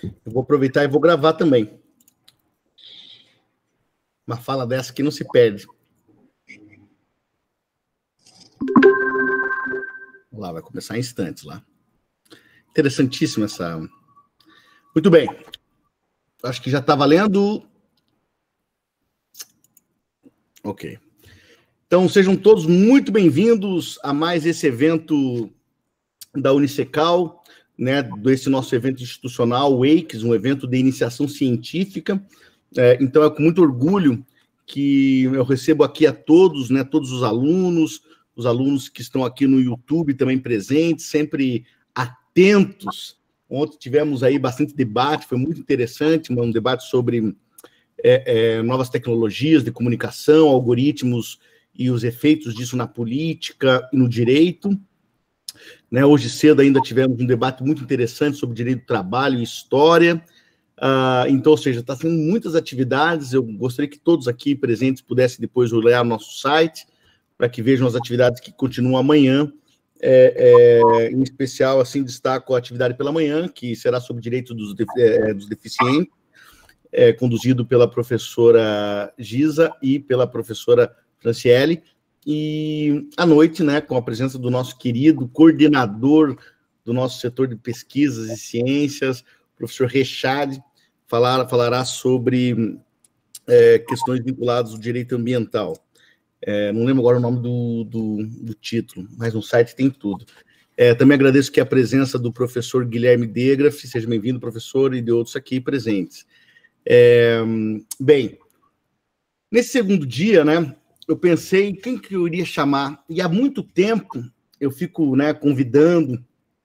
Eu vou aproveitar e vou gravar também. Uma fala dessa que não se perde. Lá, vai começar em instantes lá. Interessantíssima essa... Muito bem. Acho que já está valendo. Ok. Então, sejam todos muito bem-vindos a mais esse evento da Unicecal, né, desse nosso evento institucional, o WAKES, um evento de iniciação científica. Então, é com muito orgulho que eu recebo aqui a todos, né, todos os alunos que estão aqui no YouTube também presentes, sempre atentos. Ontem tivemos aí bastante debate, foi muito interessante, um debate sobre novas tecnologias de comunicação, algoritmos e os efeitos disso na política e no direito. Né, hoje cedo ainda tivemos um debate muito interessante sobre direito do trabalho e história. Então, ou seja, está sendo muitas atividades. Eu gostaria que todos aqui presentes pudessem depois olhar o nosso site, para que vejam as atividades que continuam amanhã. Em especial, assim, destaco a atividade pela manhã, que será sobre direito dos deficientes, conduzido pela professora Giza e pela professora Franciele. E à noite, né, com a presença do nosso querido coordenador do nosso setor de pesquisas e ciências, o professor Rechad, falará sobre questões vinculadas ao direito ambiental. Não lembro agora o nome do título, mas no site tem tudo. Também agradeço aqui a presença do professor Guilherme Degraf, seja bem-vindo, professor, e de outros aqui presentes. Bem, nesse segundo dia, né, eu pensei quem que eu iria chamar, e há muito tempo eu fico, né, convidando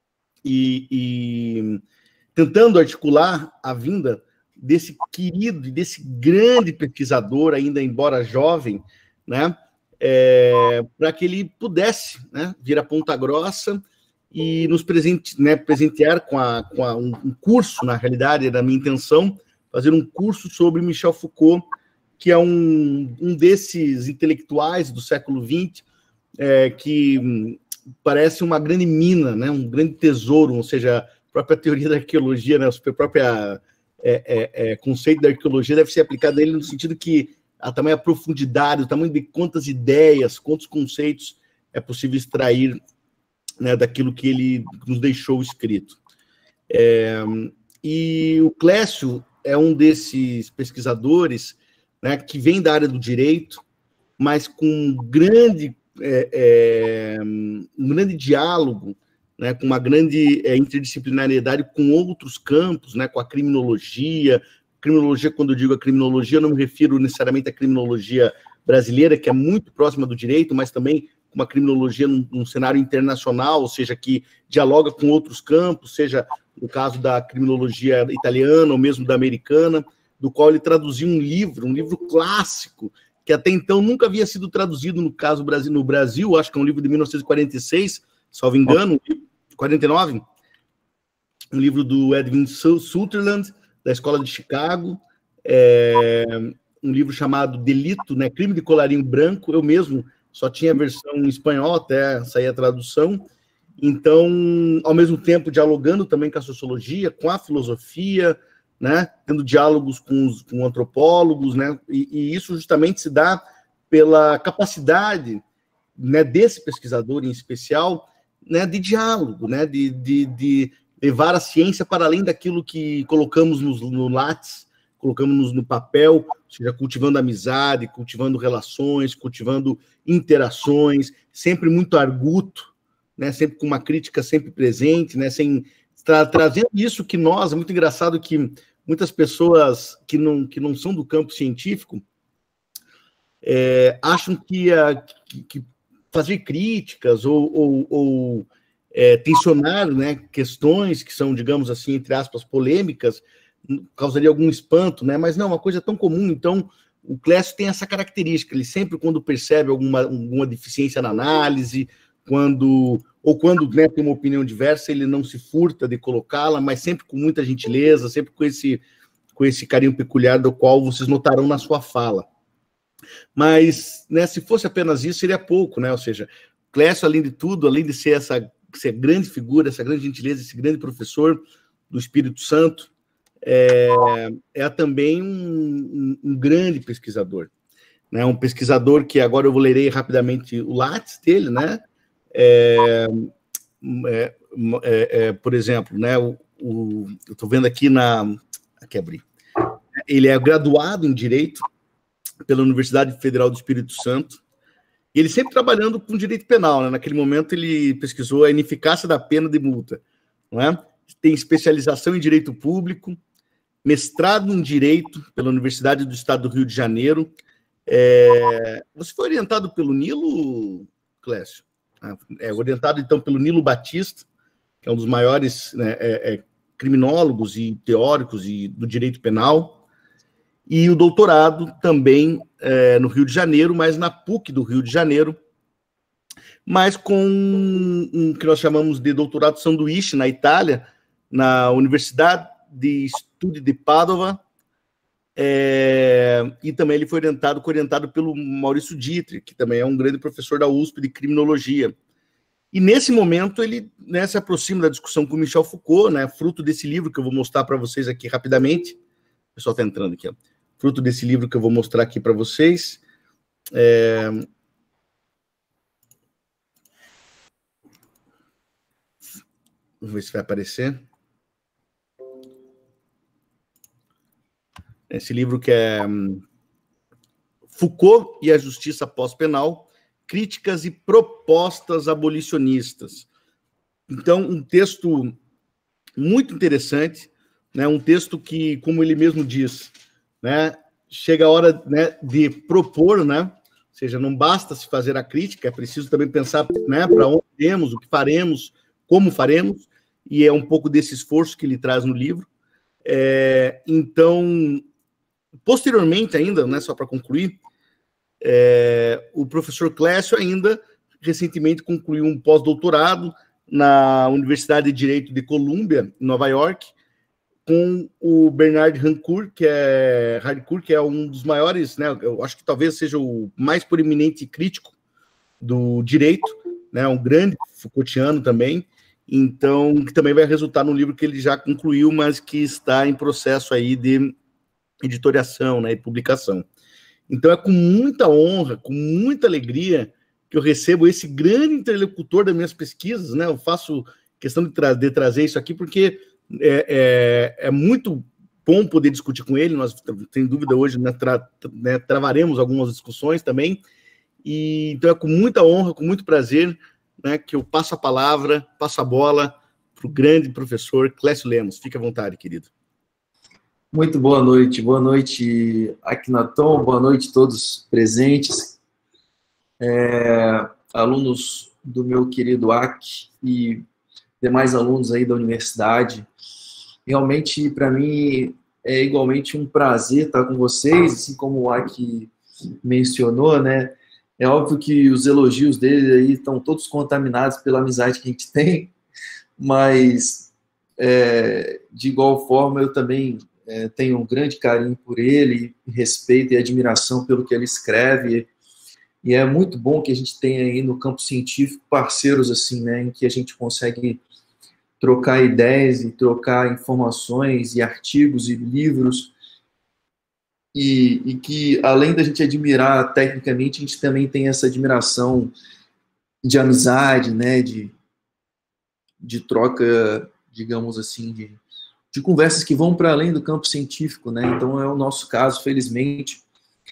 e tentando articular a vinda desse querido e desse grande pesquisador, ainda embora jovem, né, para que ele pudesse, né, vir a Ponta Grossa e nos presentear com um curso, na realidade, da minha intenção, fazer um curso sobre Michel Foucault, que é um desses intelectuais do século XX, que parece uma grande mina, né, um grande tesouro, ou seja, a própria teoria da arqueologia, né, o próprio conceito da arqueologia deve ser aplicado a ele no sentido que a tamanha profundidade, o tamanho de quantas ideias, quantos conceitos é possível extrair, né, daquilo que ele nos deixou escrito. E o Clécio é um desses pesquisadores, né, que vem da área do direito, mas com um grande diálogo, né, com uma grande interdisciplinariedade com outros campos, né, com a criminologia. Criminologia, quando eu digo a criminologia, eu não me refiro necessariamente à criminologia brasileira, que é muito próxima do direito, mas também com uma criminologia num cenário internacional, ou seja, que dialoga com outros campos, seja no caso da criminologia italiana ou mesmo da americana, do qual ele traduziu um livro clássico, que até então nunca havia sido traduzido no Brasil, acho que é um livro de 1946, salvo engano, 49, um livro do Edwin Sutherland, da Escola de Chicago, um livro chamado Delito, né, Crime de Colarinho Branco. Eu mesmo só tinha a versão em espanhol até sair a tradução. Então, ao mesmo tempo, dialogando também com a sociologia, com a filosofia, né, tendo diálogos com antropólogos, né, e isso justamente se dá pela capacidade, né, desse pesquisador em especial, né, de diálogo, né, de levar a ciência para além daquilo que colocamos no látis, colocamos no papel, ou seja, cultivando amizade, cultivando relações, cultivando interações, sempre muito arguto, né, sempre com uma crítica sempre presente, né, trazendo isso que é muito engraçado que muitas pessoas que não são do campo científico acham que fazer críticas ou tensionar, né, questões que são, digamos assim, entre aspas, polêmicas, causaria algum espanto, né? Mas não, uma coisa tão comum. Então, o Clécio tem essa característica, ele sempre, quando percebe alguma deficiência na análise, quando né, tem uma opinião diversa, ele não se furta de colocá-la, mas sempre com muita gentileza, sempre com esse carinho peculiar do qual vocês notarão na sua fala. Mas, né, se fosse apenas isso, seria pouco, né? Ou seja, Clécio, além de tudo, além de ser essa grande figura, essa grande gentileza, esse grande professor do Espírito Santo, é também um grande pesquisador, né? Um pesquisador que agora eu vou lerei rapidamente o Lattes dele, né? Por exemplo, né? Eu estou vendo aqui aqui abri. Ele é graduado em Direito pela Universidade Federal do Espírito Santo. E ele sempre trabalhando com direito penal, né? Naquele momento ele pesquisou a ineficácia da pena de multa, não é? Tem especialização em direito público, mestrado em direito pela Universidade do Estado do Rio de Janeiro. Você foi orientado pelo Nilo, Clécio? Orientado então pelo Nilo Batista, que é um dos maiores, né, criminólogos e teóricos do direito penal. E o doutorado também no Rio de Janeiro, mas na PUC do Rio de Janeiro, mas com um que nós chamamos de doutorado sanduíche na Itália, na Universidade de Studi di Padova, e também ele foi orientado pelo Maurício Dietrich, que também é um grande professor da USP de criminologia. E nesse momento ele, né, se aproxima da discussão com Michel Foucault, né, fruto desse livro que eu vou mostrar para vocês aqui rapidamente. O pessoal está entrando aqui, ó. Fruto desse livro que eu vou mostrar aqui para vocês. Vamos ver se vai aparecer. Esse livro que é Foucault e a Justiça Pós-Penal, Críticas e Propostas Abolicionistas. Então, um texto muito interessante, né? Um texto que, como ele mesmo diz, né, chega a hora, né, de propor, né? Ou seja, não basta se fazer a crítica, é preciso também pensar, né, para onde iremos, o que faremos, como faremos, e é um pouco desse esforço que ele traz no livro. Então, posteriormente ainda, né, só para concluir, o professor Clécio ainda recentemente concluiu um pós-doutorado na Universidade de Direito de Colômbia, em Nova York, com o Bernard Harcourt, que é um dos maiores, né, eu acho que talvez seja o mais proeminente crítico do direito, né, um grande Foucaultiano também, então, que também vai resultar no livro que ele já concluiu, mas que está em processo aí de editoriação, né, e publicação. Então, é com muita honra, com muita alegria que eu recebo esse grande interlocutor das minhas pesquisas, né, eu faço questão de trazer isso aqui, porque é muito bom poder discutir com ele, nós, sem dúvida, hoje, né, travaremos algumas discussões também, e então é com muita honra, com muito prazer, né, que eu passo a palavra, passo a bola para o grande professor Clécio Lemos. Fique à vontade, querido. Muito boa noite, Akhenaton, boa noite a todos presentes, alunos do meu querido Ak e demais alunos aí da universidade. Realmente, para mim, é igualmente um prazer estar com vocês, assim como o Ak mencionou, né? É óbvio que os elogios dele aí estão todos contaminados pela amizade que a gente tem, mas, de igual forma, eu também tenho um grande carinho por ele, respeito e admiração pelo que ele escreve, e é muito bom que a gente tenha aí no campo científico parceiros assim, né, em que a gente consegue trocar ideias e trocar informações e artigos e livros, e que, além da gente admirar tecnicamente, a gente também tem essa admiração de amizade, né, de troca, digamos assim, de conversas que vão para além do campo científico, né? Então, é o nosso caso, felizmente,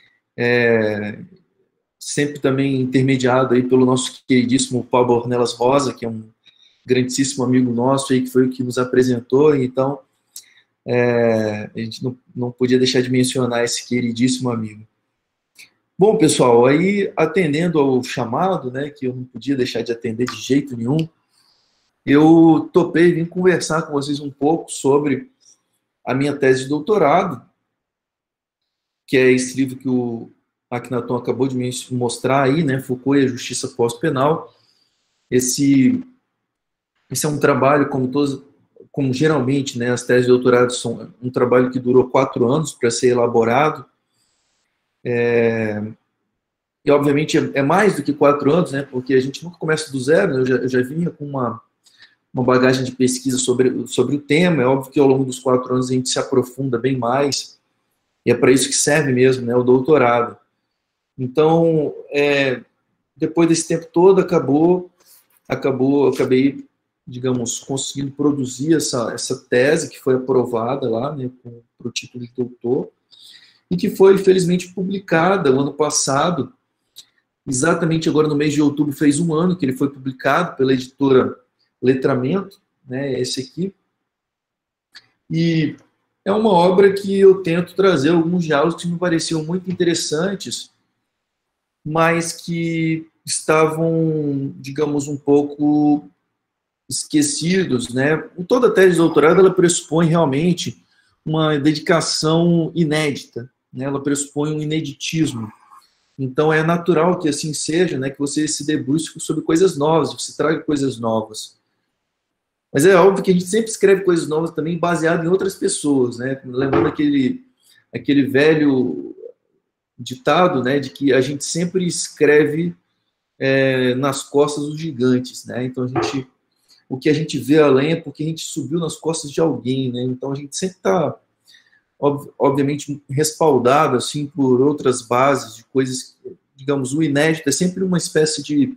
sempre também intermediado aí pelo nosso queridíssimo Paulo Ornelas Rosa, que é um grandíssimo amigo nosso aí, que foi o que nos apresentou. Então, a gente não podia deixar de mencionar esse queridíssimo amigo. Bom, pessoal, aí atendendo ao chamado, né, que eu não podia deixar de atender de jeito nenhum, eu topei vir conversar com vocês um pouco sobre a minha tese de doutorado, que é esse livro que o Akhenaton acabou de me mostrar aí, né, Foucault e a Justiça Pós-Penal. Esse é um trabalho, como geralmente, né, as teses de doutorado são um trabalho que durou 4 anos para ser elaborado, e obviamente é mais do que 4 anos, né, porque a gente nunca começa do zero, né, eu já vinha com uma bagagem de pesquisa sobre o tema. É óbvio que ao longo dos 4 anos a gente se aprofunda bem mais, e é para isso que serve mesmo, né, o doutorado. Então, depois desse tempo todo, acabei, digamos, conseguindo produzir essa tese que foi aprovada lá, né, para o título de doutor, e que foi, felizmente, publicada o ano passado, exatamente agora no mês de outubro, fez 1 ano que ele foi publicado pela editora Letramento, né, esse aqui, e é uma obra que eu tento trazer alguns diálogos que me pareciam muito interessantes, mas que estavam, digamos, um pouco esquecidos, né? Toda a tese de doutorado, ela pressupõe realmente uma dedicação inédita, né? Ela pressupõe um ineditismo. Então, é natural que assim seja, né? Que você se debruce sobre coisas novas, você traga coisas novas. Mas é óbvio que a gente sempre escreve coisas novas também baseado em outras pessoas, né? Lembrando aquele velho ditado, né? De que a gente sempre escreve nas costas dos gigantes, né? Então, o que a gente vê além é porque a gente subiu nas costas de alguém, né? Então, a gente sempre está, obviamente, respaldado, assim, por outras bases de coisas, digamos, o inédito é sempre uma espécie de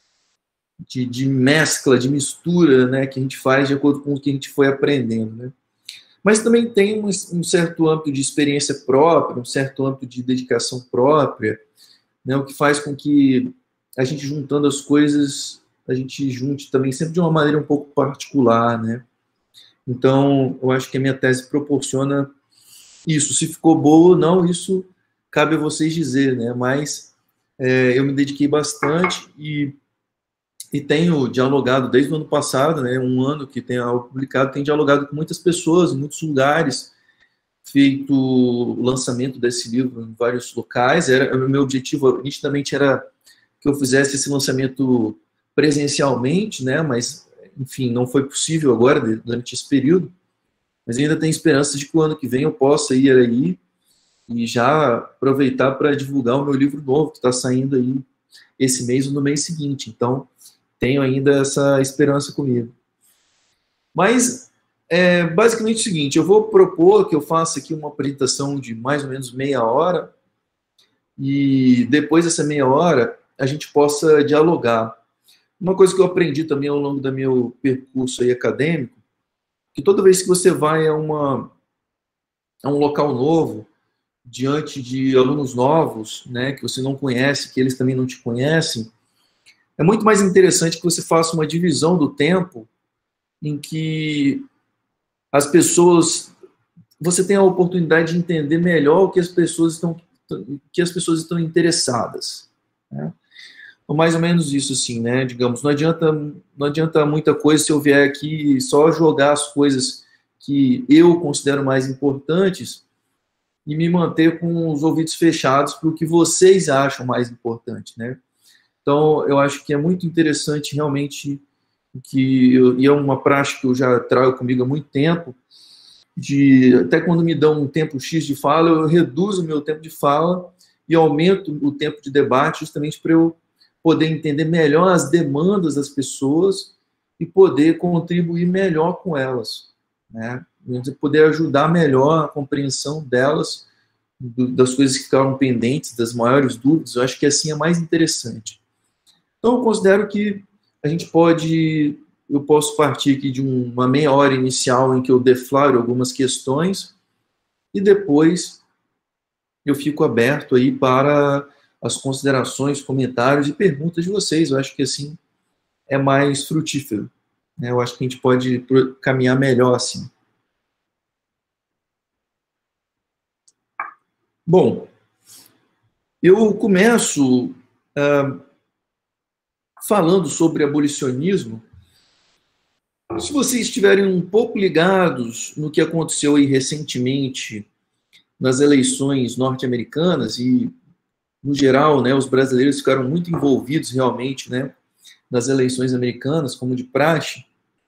mescla, de mistura, né? Que a gente faz de acordo com o que a gente foi aprendendo, né? Mas também tem um certo âmbito de experiência própria, um certo âmbito de dedicação própria, né? O que faz com que a gente juntando as coisas, a gente junte também sempre de uma maneira um pouco particular, né? Então, eu acho que a minha tese proporciona isso. Se ficou boa ou não, isso cabe a vocês dizer, né? Mas eu me dediquei bastante e tenho dialogado desde o ano passado, né? 1 ano que tenho publicado, tenho dialogado com muitas pessoas, em muitos lugares, feito o lançamento desse livro em vários locais. O meu objetivo, nitidamente, era que eu fizesse esse lançamento presencialmente, né? Mas, enfim, não foi possível agora, durante esse período. Mas ainda tenho esperança de que o ano que vem eu possa ir aí e já aproveitar para divulgar o meu livro novo, que está saindo aí esse mês ou no mês seguinte. Então, tenho ainda essa esperança comigo. Mas, basicamente o seguinte, eu vou propor que eu faça aqui uma apresentação de mais ou menos meia hora, e depois dessa meia hora a gente possa dialogar. Uma coisa que eu aprendi também ao longo do meu percurso aí acadêmico, que toda vez que você vai a um local novo, diante de alunos novos, né, que você não conhece, que eles também não te conhecem, é muito mais interessante que você faça uma divisão do tempo em que as pessoas, você tem a oportunidade de entender melhor o que as pessoas estão interessadas, né? Então, mais ou menos isso, assim, né? Digamos, não adianta muita coisa se eu vier aqui só jogar as coisas que eu considero mais importantes e me manter com os ouvidos fechados para o que vocês acham mais importante, né? Então, eu acho que é muito interessante, realmente, e é uma prática que eu já trago comigo há muito tempo, até quando me dão um tempo X de fala, eu reduzo o meu tempo de fala e aumento o tempo de debate, justamente para eu poder entender melhor as demandas das pessoas e poder contribuir melhor com elas, né? Poder ajudar melhor a compreensão delas, das coisas que ficaram pendentes, das maiores dúvidas. Eu acho que assim é mais interessante. Então, eu considero que eu posso partir aqui de uma meia hora inicial em que eu deflaro algumas questões e depois eu fico aberto aí para as considerações, comentários e perguntas de vocês. Eu acho que assim é mais frutífero, né? Eu acho que a gente pode caminhar melhor assim. Bom, eu começo falando sobre abolicionismo. Se vocês estiverem um pouco ligados no que aconteceu aí recentemente nas eleições norte-americanas e, no geral, né, os brasileiros ficaram muito envolvidos realmente, né, nas eleições americanas, como de praxe,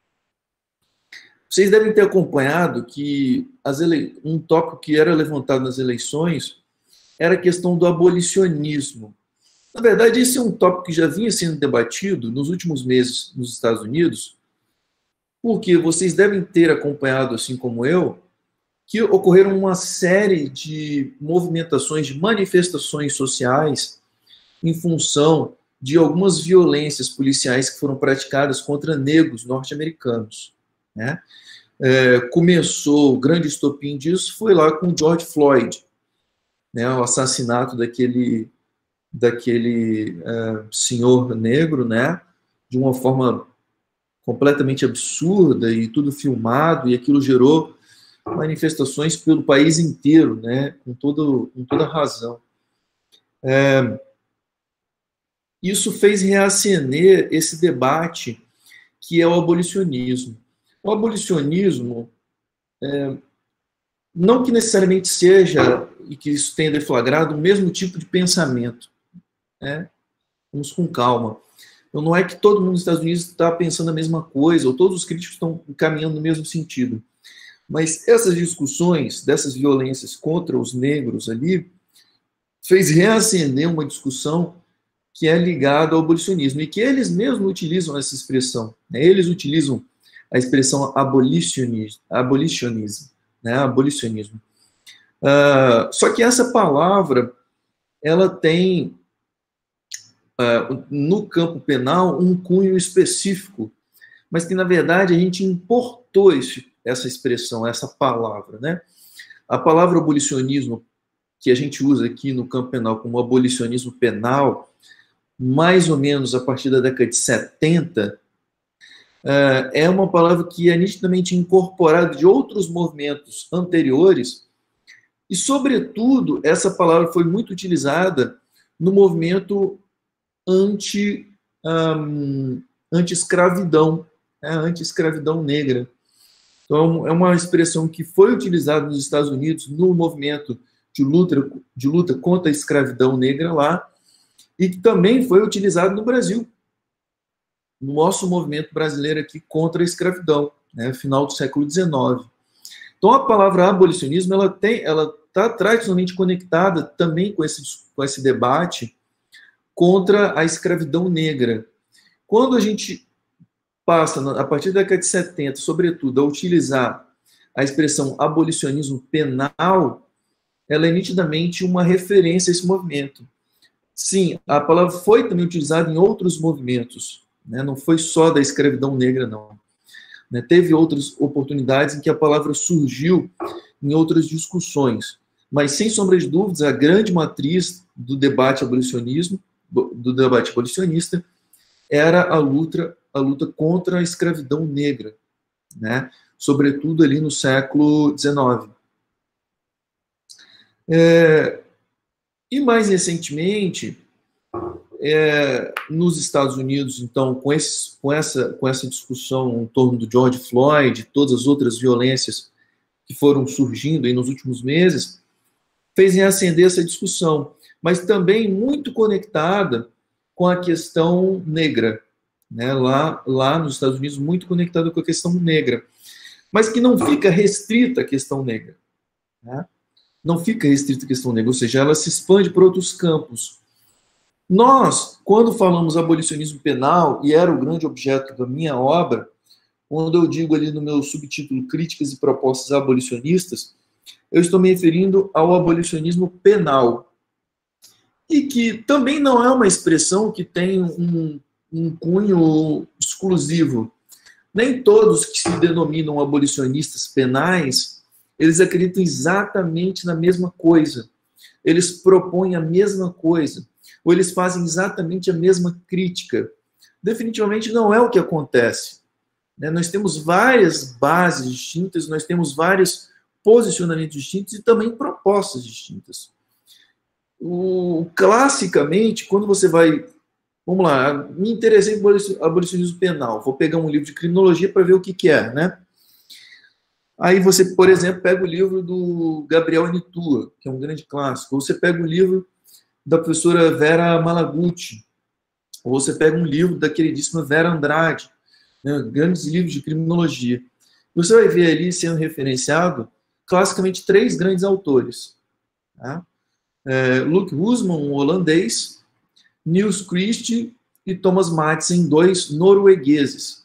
vocês devem ter acompanhado que um tópico que era levantado nas eleições era a questão do abolicionismo. Na verdade, esse é um tópico que já vinha sendo debatido nos últimos meses nos Estados Unidos, Porque vocês devem ter acompanhado, assim como eu, que ocorreram uma série de movimentações, de manifestações sociais em função de algumas violências policiais que foram praticadas contra negros norte-americanos, né? Começou, o grande estopim disso foi lá com George Floyd, né? O assassinato daquele senhor negro, né? De uma forma completamente absurda e tudo filmado, e aquilo gerou manifestações pelo país inteiro, né? Com toda razão. Isso fez reacender esse debate que é o abolicionismo. O abolicionismo, não que necessariamente seja, e que isso tenha deflagrado, o mesmo tipo de pensamento, né? Vamos com calma. Então, não é que todo mundo nos Estados Unidos está pensando a mesma coisa, ou todos os críticos estão caminhando no mesmo sentido. Mas essas discussões, dessas violências contra os negros ali, fez reacender uma discussão que é ligada ao abolicionismo, e que eles mesmos utilizam essa expressão, né? Eles utilizam a expressão abolicionismo, né? Abolicionismo. Só que essa palavra, ela tem, no campo penal, um cunho específico, mas que, na verdade, a gente importou essa expressão, essa palavra, né? A palavra abolicionismo, que a gente usa aqui no campo penal como abolicionismo penal, mais ou menos a partir da década de 70, é uma palavra que é nitidamente incorporada de outros movimentos anteriores, e, sobretudo, essa palavra foi muito utilizada no movimento anti-escravidão, anti-escravidão negra. Então, é uma expressão que foi utilizada nos Estados Unidos no movimento de luta contra a escravidão negra lá, e que também foi utilizado no Brasil, no nosso movimento brasileiro aqui contra a escravidão, né, final do século XIX. Então, a palavra abolicionismo, ela está tradicionalmente conectada também com esse debate contra a escravidão negra. Quando a gente passa, a partir da década de 70, sobretudo, a utilizar a expressão abolicionismo penal, ela é nitidamente uma referência a esse movimento. Sim, a palavra foi também utilizada em outros movimentos, né? Não foi só da escravidão negra, não. Né? Teve outras oportunidades em que a palavra surgiu em outras discussões, mas, sem sombra de dúvidas, a grande matriz do debate abolicionista, era a luta contra a escravidão negra, né? Sobretudo ali no século XIX. E mais recentemente, nos Estados Unidos, então, com essa discussão em torno do George Floyd, todas as outras violências que foram surgindo aí nos últimos meses, fez reacender essa discussão, mas também muito conectada com a questão negra, né? Lá nos Estados Unidos, muito conectada com a questão negra, mas que não fica restrita à questão negra, né? Não fica restrita à questão negra, ou seja, ela se expande para outros campos. Nós, quando falamos abolicionismo penal, e era o grande objeto da minha obra, quando eu digo ali no meu subtítulo Críticas e Propostas Abolicionistas, eu estou me referindo ao abolicionismo penal, e que também não é uma expressão que tem um cunho exclusivo. Nem todos que se denominam abolicionistas penais, eles acreditam exatamente na mesma coisa. Eles propõem a mesma coisa. Ou eles fazem exatamente a mesma crítica. Definitivamente não é o que acontece. Nós temos várias bases distintas, nós temos vários posicionamentos distintos e também propostas distintas. Classicamente, quando você vai... Vamos lá, me interessei em abolicionismo penal. Vou pegar um livro de criminologia para ver o que é, né? Aí você, por exemplo, pega o livro do Gabriel Anitua, que é um grande clássico. Ou você pega o livro da professora Vera Malaguti. Ou você pega um livro da queridíssima Vera Andrade, né? Grandes livros de criminologia. Você vai ver ali sendo referenciado, classicamente, 3 grandes autores. Tá? Luc Husman, um holandês, Niels Christie e Thomas Madsen, 2 noruegueses.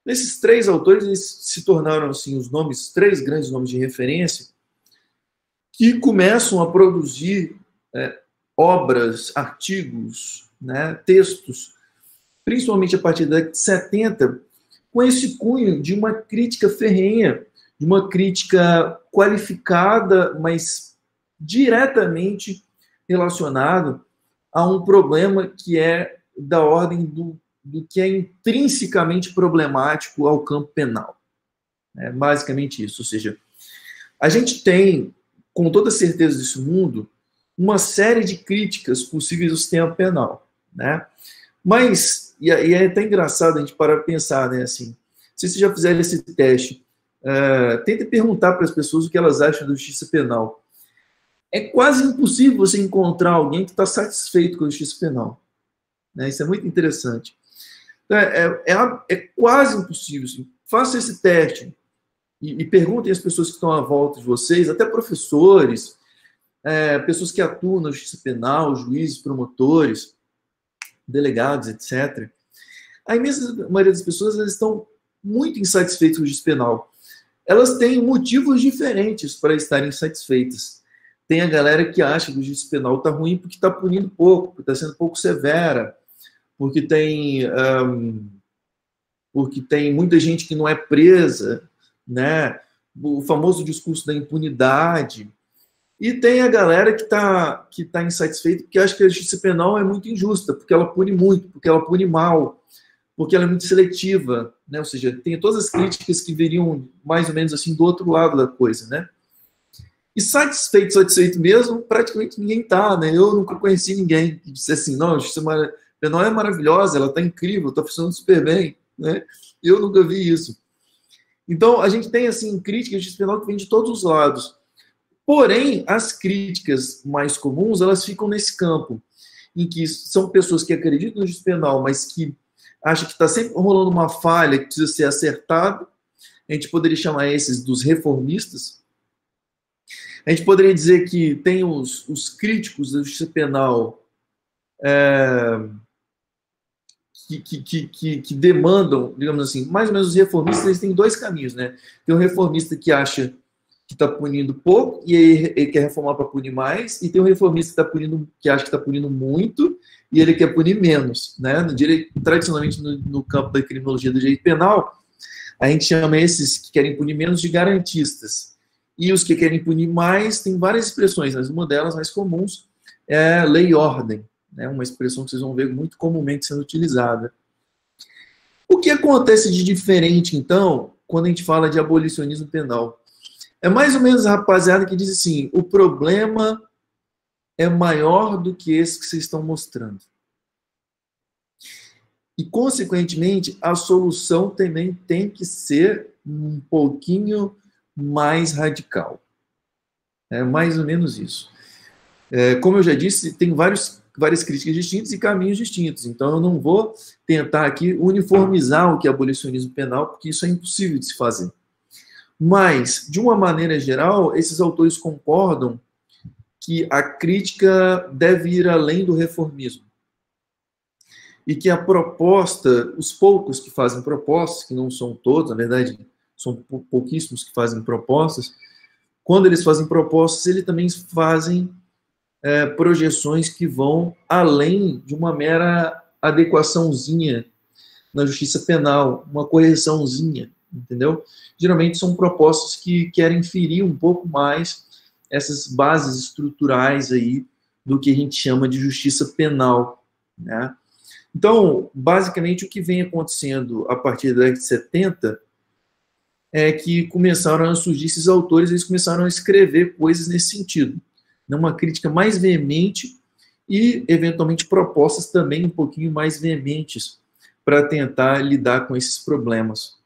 Esses três autores eles se tornaram assim, os três grandes nomes de referência, que começam a produzir obras, artigos, né, textos, principalmente a partir da década de 70, com esse cunho de uma crítica ferrenha, de uma crítica qualificada, mas diretamente relacionado a um problema que é da ordem do que é intrinsecamente problemático ao campo penal. É basicamente isso. Ou seja, a gente tem, com toda certeza desse mundo, uma série de críticas possíveis ao sistema penal, né? Mas, e é até engraçado a gente parar para pensar, né? Assim, se vocês já fizeram esse teste, tenta perguntar para as pessoas o que elas acham da justiça penal. É quase impossível você encontrar alguém que está satisfeito com a justiça penal, né? Isso é muito interessante. É quase impossível. Assim. Faça esse teste e perguntem às pessoas que estão à volta de vocês, até professores, pessoas que atuam na justiça penal, juízes, promotores, delegados, etc. A imensa maioria das pessoas elas estão muito insatisfeitas com a justiça penal. Elas têm motivos diferentes para estarem insatisfeitas. Tem a galera que acha que a justiça penal está ruim porque está punindo pouco, porque está sendo pouco severa, porque tem muita gente que não é presa, né? O famoso discurso da impunidade. E tem a galera que tá insatisfeita porque acha que a justiça penal é muito injusta, porque ela pune muito, porque ela pune mal, porque ela é muito seletiva, né? Ou seja, tem todas as críticas que viriam mais ou menos assim do outro lado da coisa, né? E satisfeito mesmo, praticamente ninguém tá, né? Eu nunca conheci ninguém que disse assim, não, a justiça penal é maravilhosa, ela tá incrível, tá funcionando super bem, né? Eu nunca vi isso. Então, a gente tem, assim, críticas de justiça penal que vem de todos os lados. Porém, as críticas mais comuns, elas ficam nesse campo, em que são pessoas que acreditam na justiça penal, mas que acham que está sempre rolando uma falha que precisa ser acertada. A gente poderia chamar esses dos reformistas. A gente poderia dizer que tem os críticos da justiça penal que demandam, digamos assim, mais ou menos os reformistas, eles têm dois caminhos, né? Tem um reformista que acha que está punindo pouco e ele quer reformar para punir mais, e tem um reformista que acha que está punindo muito e ele quer punir menos, né? No direito, tradicionalmente no campo da criminologia do direito penal, a gente chama esses que querem punir menos de garantistas. E os que querem punir mais, tem várias expressões, mas uma delas mais comuns é lei e ordem, né? Uma expressão que vocês vão ver muito comumente sendo utilizada. O que acontece de diferente, então, quando a gente fala de abolicionismo penal? É mais ou menos a rapaziada que diz assim, o problema é maior do que esse que vocês estão mostrando. E, consequentemente, a solução também tem que ser um pouquinho mais radical. É mais ou menos isso. Como eu já disse, tem várias críticas distintas e caminhos distintos. Então, eu não vou tentar aqui uniformizar o que é abolicionismo penal, porque isso é impossível de se fazer. Mas, de uma maneira geral, esses autores concordam que a crítica deve ir além do reformismo. E que a proposta, os poucos que fazem propostas, que não são todos, na verdade, são pouquíssimos que fazem propostas, quando eles fazem propostas, eles também fazem projeções que vão além de uma mera adequaçãozinha na justiça penal, uma correçãozinha, entendeu? Geralmente são propostas que querem ferir um pouco mais essas bases estruturais aí do que a gente chama de justiça penal, né? Então, basicamente, o que vem acontecendo a partir da década de 70 é que começaram a surgir esses autores, eles começaram a escrever coisas nesse sentido, uma crítica mais veemente e, eventualmente, propostas também um pouquinho mais veementes para tentar lidar com esses problemas.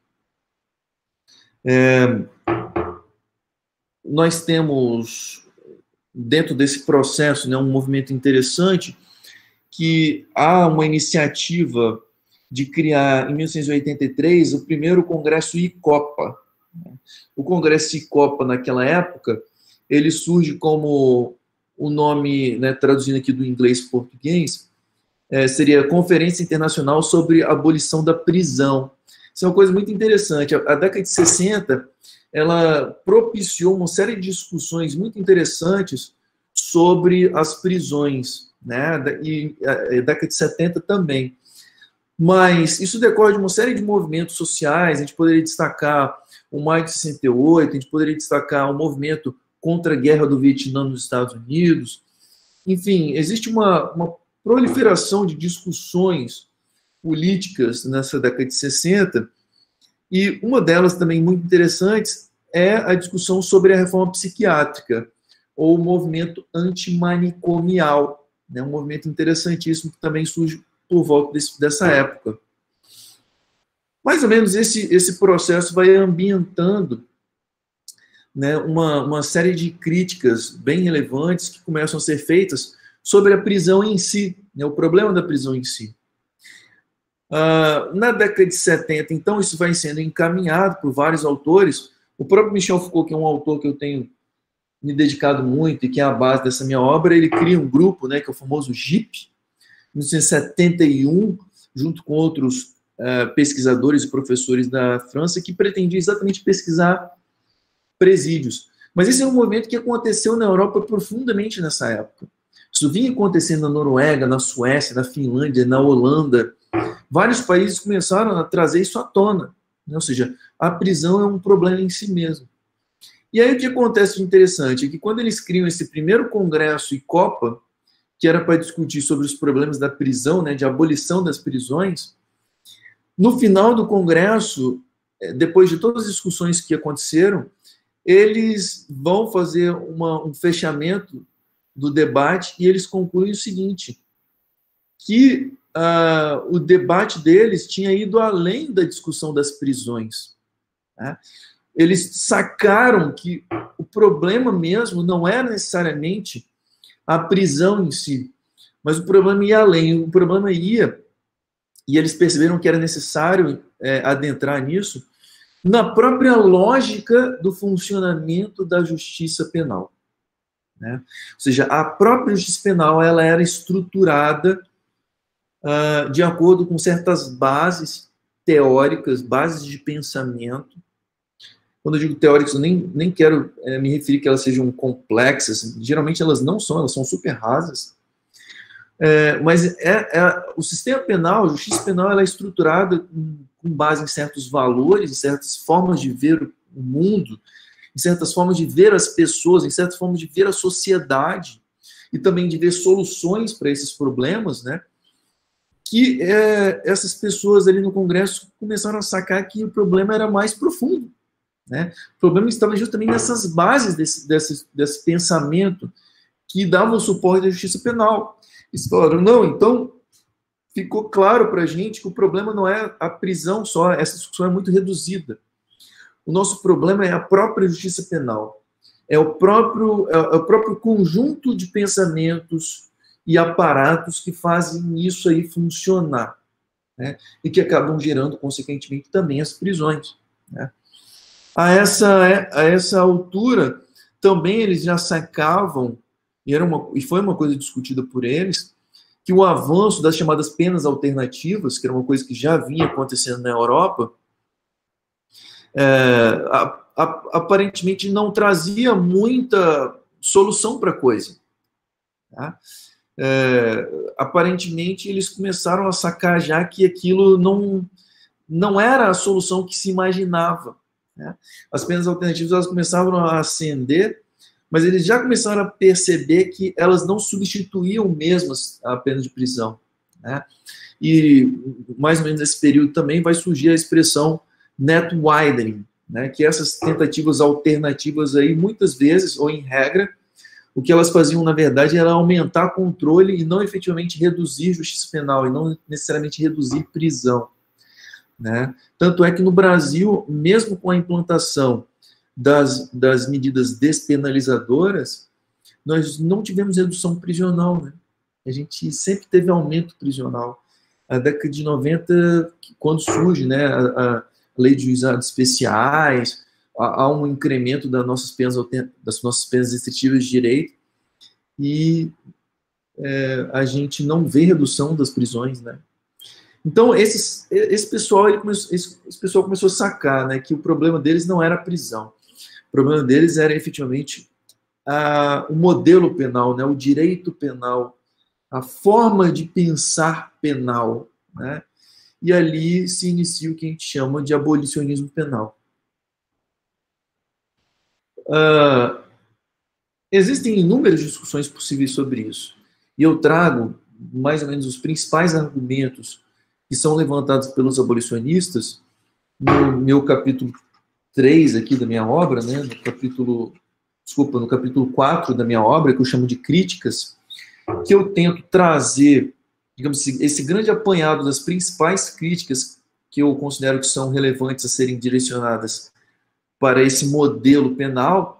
Nós temos, dentro desse processo, né, um movimento interessante, que há uma iniciativa de criar, em 1983, o primeiro Congresso ICOPA. O Congresso ICOPA, naquela época, ele surge como o nome, né, traduzindo aqui do inglês para português, seria Conferência Internacional sobre a Abolição da Prisão. Isso é uma coisa muito interessante. A década de 60, ela propiciou uma série de discussões muito interessantes sobre as prisões, né? E a década de 70 também. Mas isso decorre de uma série de movimentos sociais. A gente poderia destacar o Maio de 68, a gente poderia destacar o movimento contra a guerra do Vietnã nos Estados Unidos. Enfim, existe uma proliferação de discussões políticas nessa década de 60, e uma delas também muito interessante é a discussão sobre a reforma psiquiátrica, ou o movimento antimanicomial, né? Um movimento interessantíssimo que também surge por volta dessa época. Mais ou menos esse processo vai ambientando, né, uma série de críticas bem relevantes que começam a ser feitas sobre a prisão em si, né, o problema da prisão em si. Na década de 70, então, isso vai sendo encaminhado por vários autores. O próprio Michel Foucault, que é um autor que eu tenho me dedicado muito e que é a base dessa minha obra, ele cria um grupo, né, que é o famoso GIP, em 1971, junto com outros pesquisadores e professores da França, que pretendia exatamente pesquisar presídios. Mas esse é um movimento que aconteceu na Europa profundamente nessa época. Isso vinha acontecendo na Noruega, na Suécia, na Finlândia, na Holanda. Vários países começaram a trazer isso à tona, né? Ou seja, a prisão é um problema em si mesmo. E aí o que acontece de interessante é que quando eles criam esse primeiro congresso e Copa, que era para discutir sobre os problemas da prisão, né, de abolição das prisões, no final do congresso, depois de todas as discussões que aconteceram, eles vão fazer um fechamento do debate e eles concluem o seguinte, que o debate deles tinha ido além da discussão das prisões, né? Eles sacaram que o problema mesmo não era necessariamente a prisão em si, mas o problema ia além, o problema ia, e eles perceberam que era necessário adentrar nisso, na própria lógica do funcionamento da justiça penal, né? Ou seja, a própria justiça penal ela era estruturada de acordo com certas bases teóricas, bases de pensamento. Quando eu digo teóricas, eu nem quero me referir que elas sejam complexas, geralmente elas não são, elas são super rasas. Mas o sistema penal, a justiça penal, ela é estruturada com base em certos valores, em certas formas de ver o mundo, em certas formas de ver as pessoas, em certas formas de ver a sociedade, e também de ver soluções para esses problemas, né? Que essas pessoas ali no Congresso começaram a sacar que o problema era mais profundo, né? O problema estava justamente nessas bases desse pensamento que davam suporte à justiça penal. Eles falaram, não, então ficou claro para a gente que o problema não é a prisão só, essa discussão é muito reduzida. O nosso problema é a própria justiça penal. É o próprio conjunto de pensamentos e aparatos que fazem isso aí funcionar, né? E que acabam gerando, consequentemente, também as prisões, né? A essa altura, também eles já sacavam, e foi uma coisa discutida por eles, que o avanço das chamadas penas alternativas, que era uma coisa que já vinha acontecendo na Europa, aparentemente não trazia muita solução para a coisa, tá? Aparentemente eles começaram a sacar já que aquilo não era a solução que se imaginava, né? As penas alternativas elas começavam a ascender, mas eles já começaram a perceber que elas não substituíam mesmo a pena de prisão, né? E mais ou menos nesse período também vai surgir a expressão net widening, né? Que essas tentativas alternativas aí, muitas vezes, ou em regra, o que elas faziam, na verdade, era aumentar controle e não efetivamente reduzir justiça penal, e não necessariamente reduzir prisão, né? Tanto é que no Brasil, mesmo com a implantação das medidas despenalizadoras, nós não tivemos redução prisional, né? A gente sempre teve aumento prisional. A década de 90, quando surge, né, a lei de juizados especiais, há um incremento das nossas penas restritivas de direito, e a gente não vê redução das prisões, né? Então, esse pessoal começou a sacar, né, que o problema deles não era a prisão. O problema deles era efetivamente o modelo penal, né, o direito penal, a forma de pensar penal, né? E ali se inicia o que a gente chama de abolicionismo penal. Existem inúmeras discussões possíveis sobre isso. E eu trago mais ou menos os principais argumentos que são levantados pelos abolicionistas no meu capítulo 3 aqui da minha obra, né? no capítulo 4 da minha obra, que eu chamo de críticas, que eu tento trazer, digamos assim, esse grande apanhado das principais críticas que eu considero que são relevantes a serem direcionadas para esse modelo penal,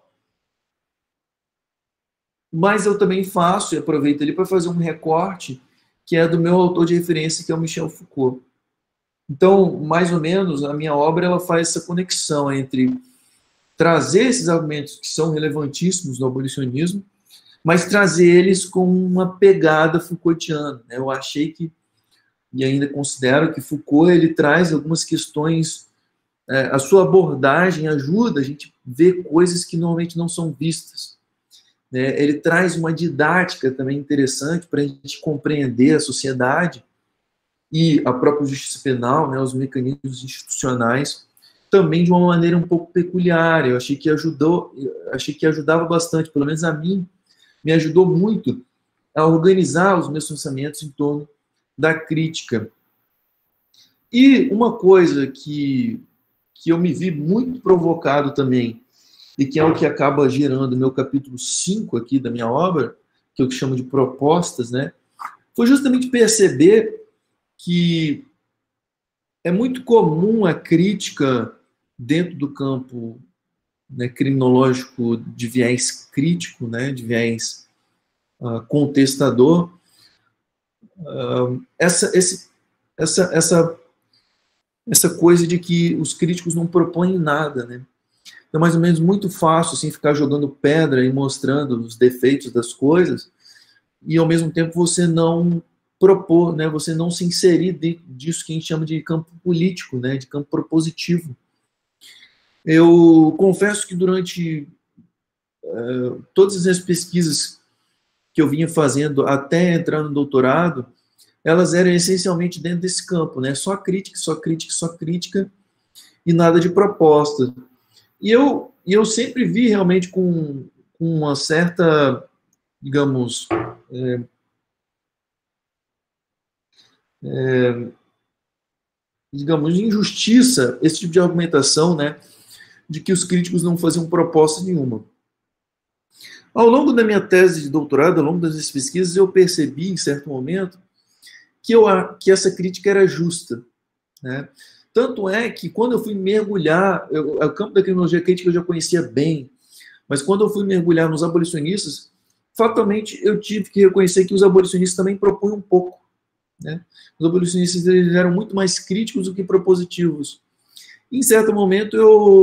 mas eu também faço, e aproveito ali para fazer um recorte, que é do meu autor de referência, que é o Michel Foucault. Então, mais ou menos, a minha obra ela faz essa conexão entre trazer esses argumentos que são relevantíssimos no abolicionismo, mas trazer eles com uma pegada Foucaultiana. Eu achei que, e ainda considero que Foucault ele traz algumas questões, a sua abordagem ajuda a gente a ver coisas que normalmente não são vistas. Ele traz uma didática também interessante para a gente compreender a sociedade e a própria justiça penal, né, os mecanismos institucionais, também de uma maneira um pouco peculiar. Eu achei que ajudava bastante, pelo menos a mim, me ajudou muito a organizar os meus pensamentos em torno da crítica. E uma coisa que eu me vi muito provocado também, e que é o que acaba gerando o meu capítulo 5 aqui da minha obra, que eu chamo de propostas, né, foi justamente perceber que é muito comum a crítica dentro do campo, né, criminológico de viés crítico, né, de viés contestador, essa coisa de que os críticos não propõem nada, né? É mais ou menos muito fácil assim, ficar jogando pedra e mostrando os defeitos das coisas e, ao mesmo tempo, você não propor, né, você não se inserir dentro disso que a gente chama de campo político, né, de campo propositivo. Eu confesso que durante todas as pesquisas que eu vinha fazendo até entrar no doutorado, elas eram essencialmente dentro desse campo, né, só crítica, só crítica, só crítica e nada de proposta. E eu sempre vi realmente com uma certa, digamos, injustiça, esse tipo de argumentação, né, de que os críticos não faziam proposta nenhuma. Ao longo da minha tese de doutorado, ao longo das pesquisas, eu percebi, em certo momento, que essa crítica era justa, né? Tanto é que, quando eu fui mergulhar, o campo da criminologia crítica eu já conhecia bem, mas quando eu fui mergulhar nos abolicionistas, fatalmente eu tive que reconhecer que os abolicionistas também propunham um pouco, né? Os abolicionistas eles eram muito mais críticos do que propositivos. Em certo momento,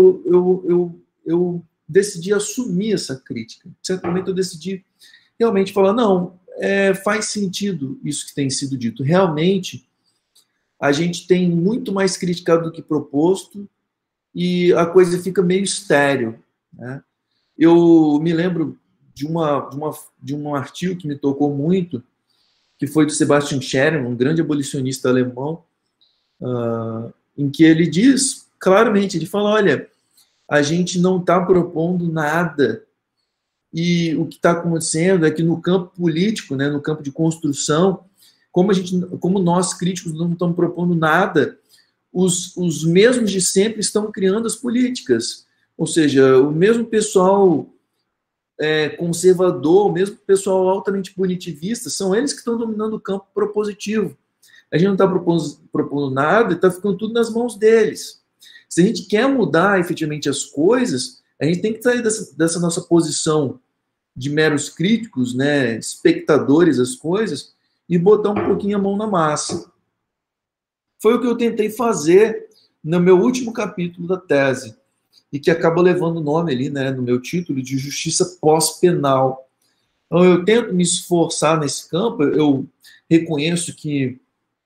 eu decidi assumir essa crítica. Em certo momento, eu decidi realmente falar, não, faz sentido isso que tem sido dito. Realmente, a gente tem muito mais criticado do que proposto e a coisa fica meio estéril, né? Eu me lembro de um artigo que me tocou muito, que foi do Sebastian Scherer, um grande abolicionista alemão, em que ele diz claramente, ele fala, olha, a gente não está propondo nada e o que está acontecendo é que no campo político, né, no campo de construção, como nós críticos não estamos propondo nada, os mesmos de sempre estão criando as políticas. Ou seja, o mesmo pessoal conservador, o mesmo pessoal altamente punitivista, são eles que estão dominando o campo propositivo. A gente não está propondo nada e está ficando tudo nas mãos deles. Se a gente quer mudar efetivamente as coisas, a gente tem que sair dessa nossa posição de meros críticos, né, espectadores das coisas, e botar um pouquinho a mão na massa. Foi o que eu tentei fazer no meu último capítulo da tese, e que acaba levando o nome ali, né, no meu título, de Justiça Pós-Penal. Então, eu tento me esforçar nesse campo, eu reconheço que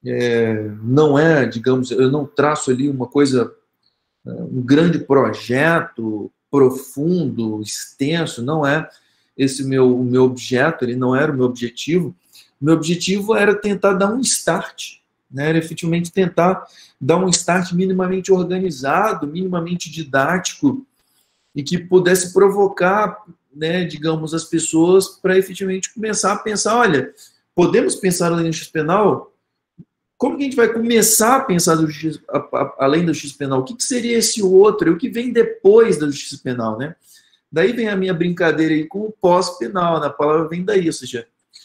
não é, digamos, eu não traço ali uma coisa, um grande projeto profundo, extenso, não é esse o meu objeto, ele não era o meu objetivo. O meu objetivo era tentar dar um start, né? Era efetivamente tentar dar um start minimamente organizado, minimamente didático, e que pudesse provocar, né, digamos, as pessoas para efetivamente começar a pensar, olha, podemos pensar além da justiça penal? Como que a gente vai começar a pensar além da justiça penal? O que seria esse outro? O que vem depois da justiça penal, né? Daí vem a minha brincadeira aí com o pós-penal, né? A palavra vem daí, ou seja,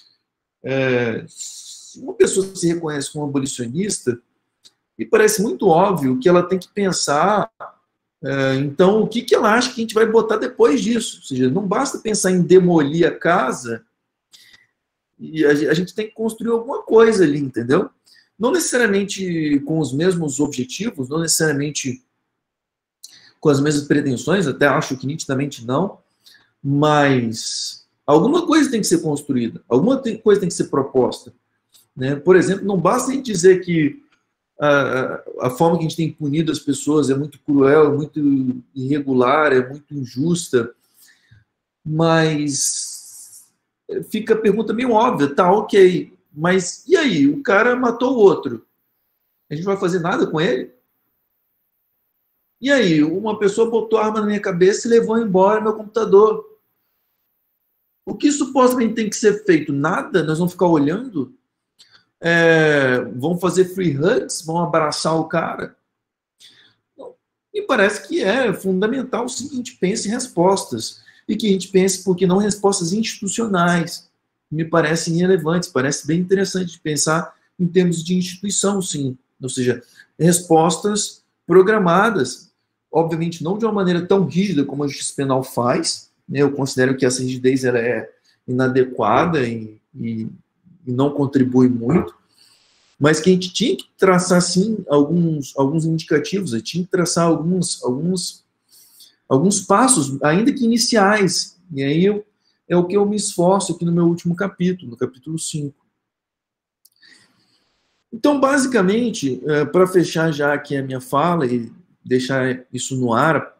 se uma pessoa se reconhece como abolicionista, me parece muito óbvio que ela tem que pensar, então, o que ela acha que a gente vai botar depois disso? Ou seja, não basta pensar em demolir a casa, e a gente tem que construir alguma coisa ali, entendeu? Não necessariamente com os mesmos objetivos, não necessariamente com as mesmas pretensões, até acho que nitidamente não, mas alguma coisa tem que ser construída, alguma coisa tem que ser proposta, né? Por exemplo, não basta a gente dizer que a forma que a gente tem punido as pessoas é muito cruel, é muito irregular, é muito injusta, mas fica a pergunta meio óbvia, tá, ok, mas e aí? O cara matou o outro, a gente não vai fazer nada com ele? E aí? Uma pessoa botou a arma na minha cabeça e levou embora meu computador. O que supostamente tem que ser feito? Nada? Nós vamos ficar olhando? Vão fazer free hugs? Vão abraçar o cara? Me parece que é fundamental sim, que a gente pense em respostas. E que a gente pense, porque não respostas institucionais. Me parecem relevantes, parece bem interessante de pensar em termos de instituição, sim. Ou seja, respostas programadas. Obviamente, não de uma maneira tão rígida como a justiça penal faz. Né? Eu considero que essa rigidez ela é inadequada e não contribui muito, mas que a gente tinha que traçar, sim, alguns indicativos, a gente tinha que traçar alguns passos, ainda que iniciais, e aí é o que eu me esforço aqui no meu último capítulo, no capítulo 5. Então, basicamente, para fechar já aqui a minha fala e deixar isso no ar,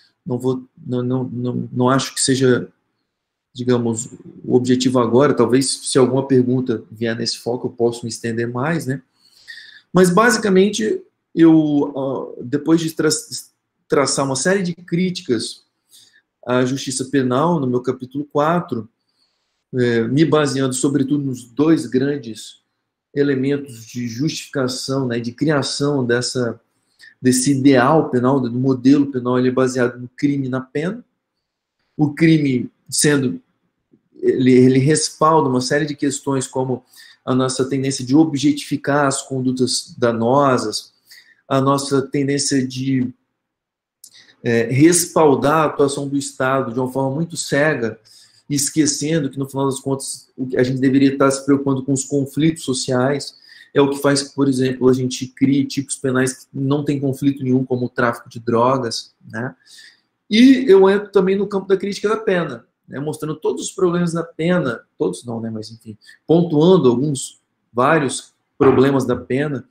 não acho que seja, digamos, o objetivo agora, talvez se alguma pergunta vier nesse foco eu possa me estender mais, né? Mas basicamente, eu, depois de traçar uma série de críticas à justiça penal, no meu capítulo 4, me baseando sobretudo nos dois grandes elementos de justificação, né, de criação desse ideal penal, do modelo penal, ele é baseado no crime e na pena. O crime sendo, ele respalda uma série de questões como a nossa tendência de objetificar as condutas danosas, a nossa tendência de respaldar a atuação do Estado de uma forma muito cega, esquecendo que, no final das contas, a gente deveria estar se preocupando com os conflitos sociais. É o que faz que, por exemplo, a gente crie tipos penais que não tem conflito nenhum, como o tráfico de drogas, né? E eu entro também no campo da crítica da pena, né, mostrando todos os problemas da pena, todos não, né, mas enfim, pontuando vários problemas da pena,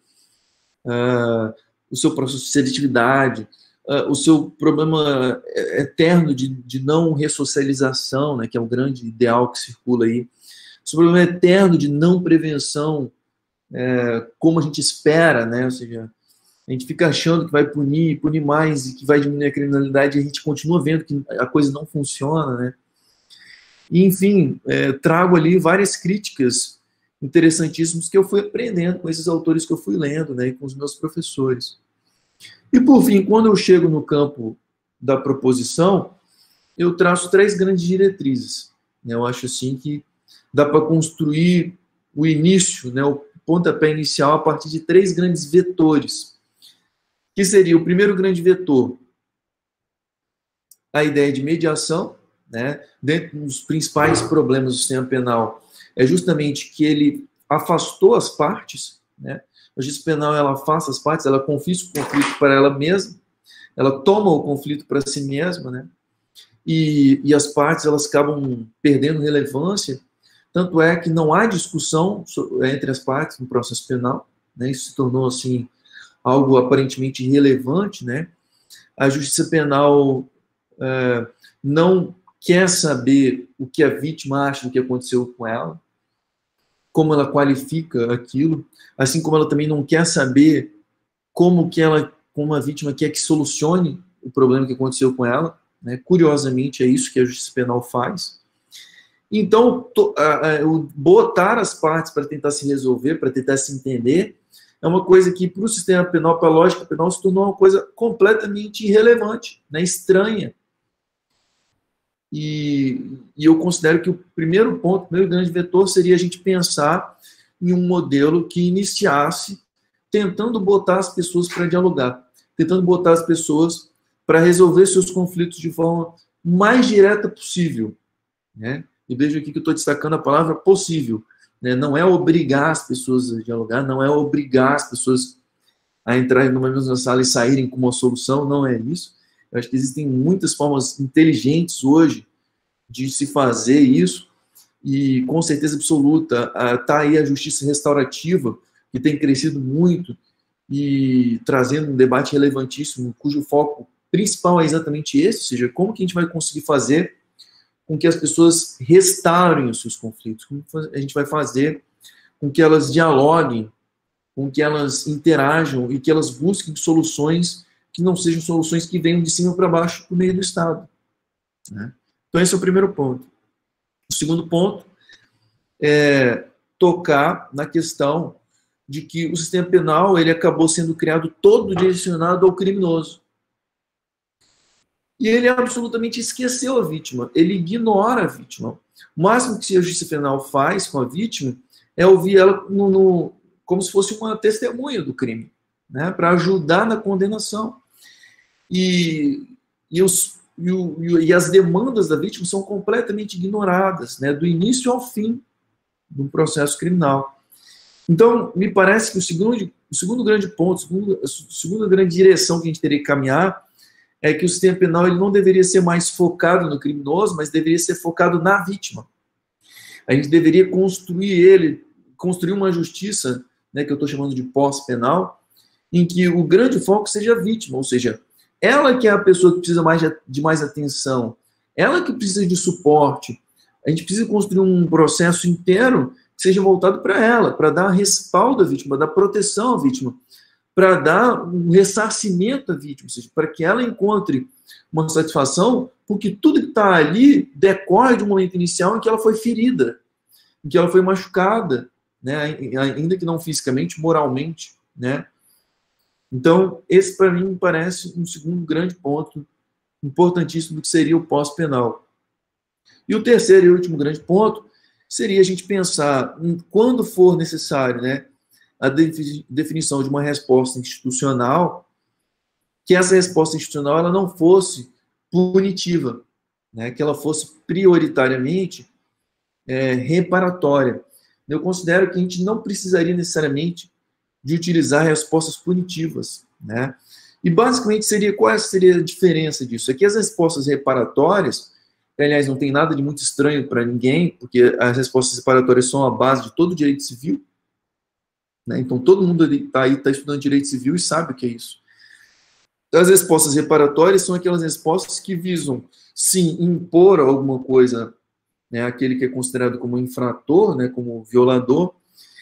o seu processo de seletividade, o seu problema eterno de não ressocialização, né, que é o grande ideal que circula aí, o seu problema eterno de não prevenção, como a gente espera, né, ou seja, a gente fica achando que vai punir mais e que vai diminuir a criminalidade, e a gente continua vendo que a coisa não funciona, né? E, enfim, trago ali várias críticas interessantíssimas que eu fui aprendendo com esses autores que eu fui lendo, né, e com os meus professores. E, por fim, quando eu chego no campo da proposição, eu traço 3 grandes diretrizes. Né? Eu acho, assim, que dá para construir o início, né, o pontapé inicial, a partir de 3 grandes vetores, que seria o primeiro grande vetor, a ideia de mediação, né? Dentro dos principais problemas do sistema penal, é justamente que ele afastou as partes, né? A justiça penal, ela afasta as partes, ela confisca o conflito para ela mesma, ela toma o conflito para si mesma, né? E as partes, elas acabam perdendo relevância, tanto é que não há discussão entre as partes no processo penal, né? Isso se tornou assim algo aparentemente irrelevante, né? A justiça penal não quer saber o que a vítima acha do que aconteceu com ela, como ela qualifica aquilo, assim como ela também não quer saber como a vítima quer que solucione o problema que aconteceu com ela, né? Curiosamente, é isso que a justiça penal faz. Então, botar as partes para tentar se resolver, para tentar se entender, é uma coisa que, para o sistema penal, para a lógica penal, se tornou uma coisa completamente irrelevante, né? Estranha. E eu considero que o primeiro ponto, o primeiro grande vetor, seria a gente pensar em um modelo que iniciasse tentando botar as pessoas para dialogar, tentando botar as pessoas para resolver seus conflitos de forma mais direta possível, né? E veja aqui que eu estou destacando a palavra possível, né? Não é obrigar as pessoas a dialogar, não é obrigar as pessoas a entrarem numa mesma sala e saírem com uma solução, não é isso. Eu acho que existem muitas formas inteligentes hoje de se fazer isso, e com certeza absoluta está aí a justiça restaurativa, que tem crescido muito e trazendo um debate relevantíssimo, cujo foco principal é exatamente esse, ou seja, como que a gente vai conseguir fazer com que as pessoas restaurem os seus conflitos, como a gente vai fazer com que elas dialoguem, com que elas interajam e que elas busquem soluções que não sejam soluções que venham de cima para baixo do meio do Estado, né? Então esse é o primeiro ponto. O segundo ponto é tocar na questão de que o sistema penal ele acabou sendo criado todo direcionado ao criminoso. E ele absolutamente esqueceu a vítima, ele ignora a vítima. O máximo que a justiça penal faz com a vítima é ouvir ela como se fosse uma testemunha do crime, né, para ajudar na condenação. E as demandas da vítima são completamente ignoradas, né, do início ao fim do processo criminal. Então, me parece que o segundo grande ponto, a segunda grande direção que a gente teria que caminhar é que o sistema penal ele não deveria ser mais focado no criminoso, mas deveria ser focado na vítima. A gente deveria construir uma justiça, né, que eu estou chamando de pós-penal, em que o grande foco seja a vítima, ou seja, ela que é a pessoa que precisa de mais atenção, ela que precisa de suporte. A gente precisa construir um processo inteiro que seja voltado para ela, para dar respaldo à vítima, dar proteção à vítima, para dar um ressarcimento à vítima, ou seja, para que ela encontre uma satisfação, porque tudo que está ali decorre de um momento inicial em que ela foi ferida, em que ela foi machucada, né, ainda que não fisicamente, moralmente, né? Então, esse para mim me parece um segundo grande ponto importantíssimo do que seria o pós-penal. E o terceiro e último grande ponto seria a gente pensar, quando for necessário, né, a definição de uma resposta institucional, que essa resposta institucional ela não fosse punitiva, né, que ela fosse prioritariamente reparatória. Eu considero que a gente não precisaria necessariamente de utilizar respostas punitivas, né? E basicamente qual seria a diferença disso? É que as respostas reparatórias, que, aliás, não tem nada de muito estranho para ninguém, porque as respostas reparatórias são a base de todo o direito civil, né? Então todo mundo está estudando direito civil e sabe o que é isso. As respostas reparatórias são aquelas respostas que visam, sim, impor alguma coisa, né, aquele que é considerado como infrator, né, como violador,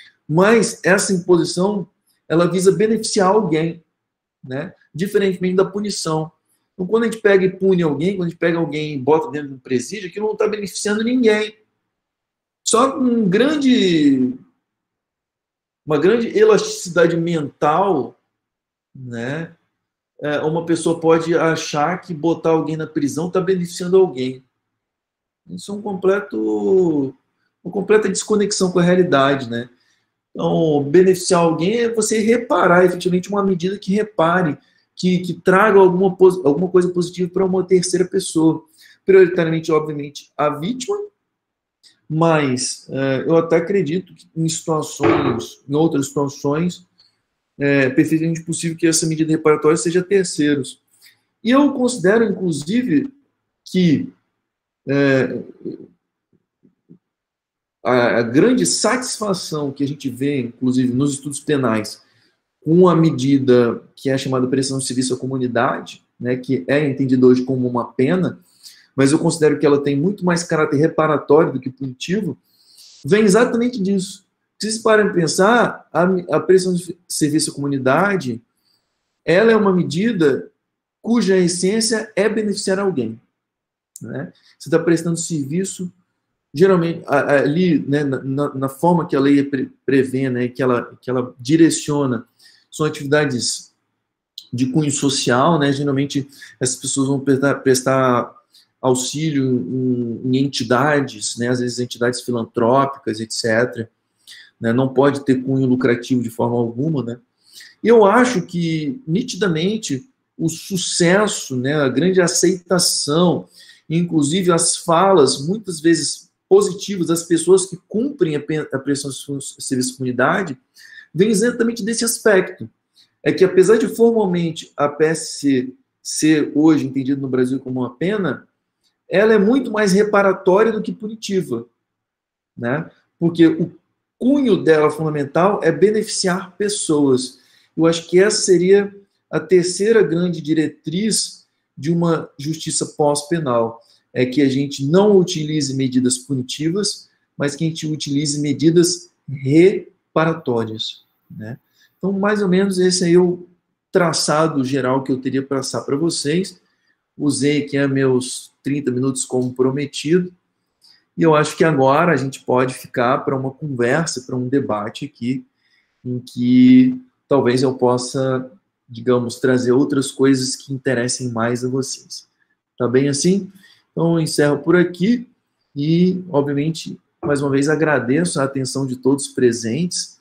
mas essa imposição, ela visa beneficiar alguém, né, diferentemente da punição. Então, quando a gente pega e pune alguém, quando a gente pega alguém e bota dentro de um presídio, aquilo não está beneficiando ninguém. Só com uma grande elasticidade mental, né, uma pessoa pode achar que botar alguém na prisão está beneficiando alguém. Isso é uma completa desconexão com a realidade, né? Então, beneficiar alguém é você reparar, efetivamente, uma medida que repare, que traga alguma coisa positiva para uma terceira pessoa. Prioritariamente, obviamente, a vítima, mas eu até acredito que em outras situações, é perfeitamente possível que essa medida reparatória seja terceiros. E eu considero, inclusive, que a grande satisfação que a gente vê, inclusive nos estudos penais, com a medida que é chamada prestação de serviço à comunidade, né, que é entendida hoje como uma pena, mas eu considero que ela tem muito mais caráter reparatório do que punitivo, vem exatamente disso. Se vocês parem para pensar, a prestação de serviço à comunidade, ela é uma medida cuja essência é beneficiar alguém. Né? Você está prestando serviço, geralmente, ali, né, na forma que a lei prevê, né, que ela direciona, são atividades de cunho social, né? Geralmente essas pessoas vão prestar auxílio em entidades, né? Às vezes entidades filantrópicas, etc. Né? Não pode ter cunho lucrativo de forma alguma, né? E eu acho que, nitidamente, o sucesso, né, a grande aceitação, inclusive as falas, muitas vezes positivas, das pessoas que cumprem a prestação de serviço à comunidade, vem exatamente desse aspecto. É que, apesar de formalmente a PSC ser hoje entendida no Brasil como uma pena, ela é muito mais reparatória do que punitiva, né? Porque o cunho dela fundamental é beneficiar pessoas. Eu acho que essa seria a terceira grande diretriz de uma justiça pós-penal, é que a gente não utilize medidas punitivas, mas que a gente utilize medidas reparatórias, né? Então, mais ou menos esse aí é o traçado geral que eu teria para passar para vocês. Usei aqui meus 30 minutos como prometido, e eu acho que agora a gente pode ficar para uma conversa, para um debate aqui, em que talvez eu possa, digamos, trazer outras coisas que interessem mais a vocês. Tá bem assim? Então, eu encerro por aqui e, obviamente, mais uma vez agradeço a atenção de todos presentes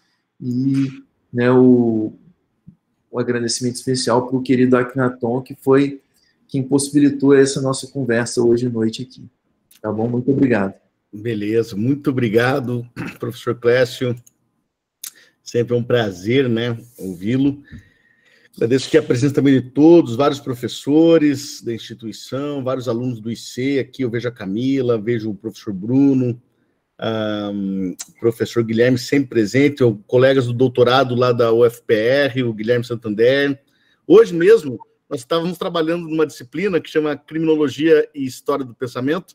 e, né, o agradecimento especial para o querido Akhenaton, que foi quem possibilitou essa nossa conversa hoje à noite aqui. Tá bom? Muito obrigado. Beleza, muito obrigado, professor Clécio. Sempre é um prazer, né, ouvi-lo. Agradeço aqui a presença também de todos, vários professores da instituição, vários alunos do IC. Aqui eu vejo a Camila, vejo o professor Bruno, professor Guilherme sempre presente, colegas do doutorado lá da UFPR, o Guilherme Santander. Hoje mesmo, nós estávamos trabalhando numa disciplina que chama Criminologia e História do Pensamento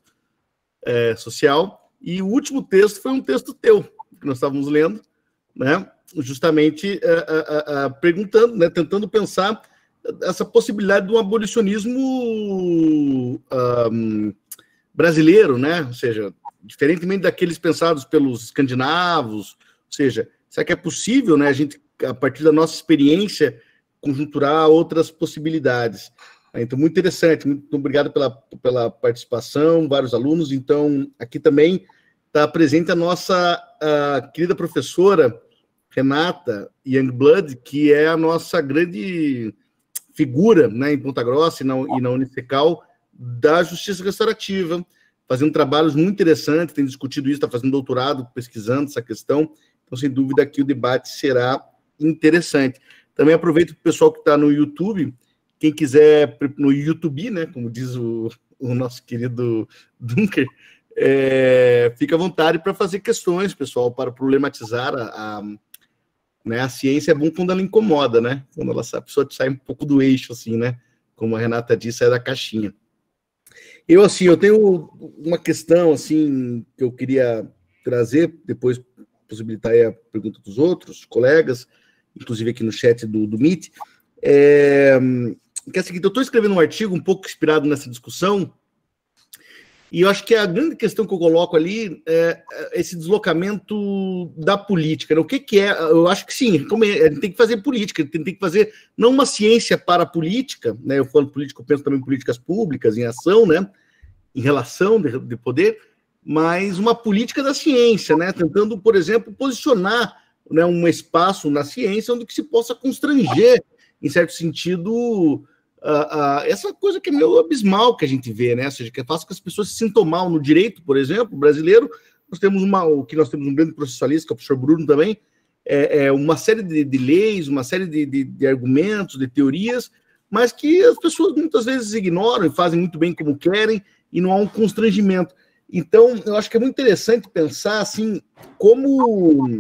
Social, e o último texto foi um texto teu, que nós estávamos lendo, né? Justamente perguntando, né, tentando pensar essa possibilidade de um abolicionismo brasileiro, né? Ou seja, diferentemente daqueles pensados pelos escandinavos, ou seja, será que é possível, né, a gente, a partir da nossa experiência, conjunturar outras possibilidades? Então, muito interessante, muito obrigado pela participação, vários alunos. Então, aqui também está presente a nossa querida professora Renata Youngblood, que é a nossa grande figura, né, em Ponta Grossa e na Unicecal da justiça restaurativa, fazendo trabalhos muito interessantes, tem discutido isso, está fazendo doutorado, pesquisando essa questão. Então, sem dúvida, aqui o debate será interessante. Também aproveito para o pessoal que está no YouTube, quem quiser, no YouTube, né, como diz o nosso querido Dunker, fica à vontade para fazer questões, pessoal, para problematizar né, a ciência. É bom quando ela incomoda, né? Quando a pessoa sai um pouco do eixo, assim, né? Como a Renata disse, sai da caixinha. Eu tenho uma questão, assim, que eu queria trazer, depois possibilitar aí a pergunta dos outros colegas, inclusive aqui no chat do Meet, que é a seguinte: eu estou escrevendo um artigo um pouco inspirado nessa discussão, e eu acho que a grande questão que eu coloco ali é esse deslocamento da política, né? O que é? Eu acho que sim, a gente tem que fazer política, tem que fazer não uma ciência para a política, né? Eu falo política, eu penso também em políticas públicas, em ação, né? Em relação de poder, mas uma política da ciência, né? Tentando, por exemplo, posicionar, né, um espaço na ciência onde que se possa constranger, em certo sentido, essa coisa que é meio abismal que a gente vê, né? Ou seja, que faz com que as pessoas se sintam mal no direito, por exemplo, brasileiro. Nós temos um grande processualista, que é o professor Bruno também, uma série de leis, uma série de argumentos, de teorias, mas que as pessoas muitas vezes ignoram e fazem muito bem como querem, e não há um constrangimento. Então, eu acho que é muito interessante pensar assim, como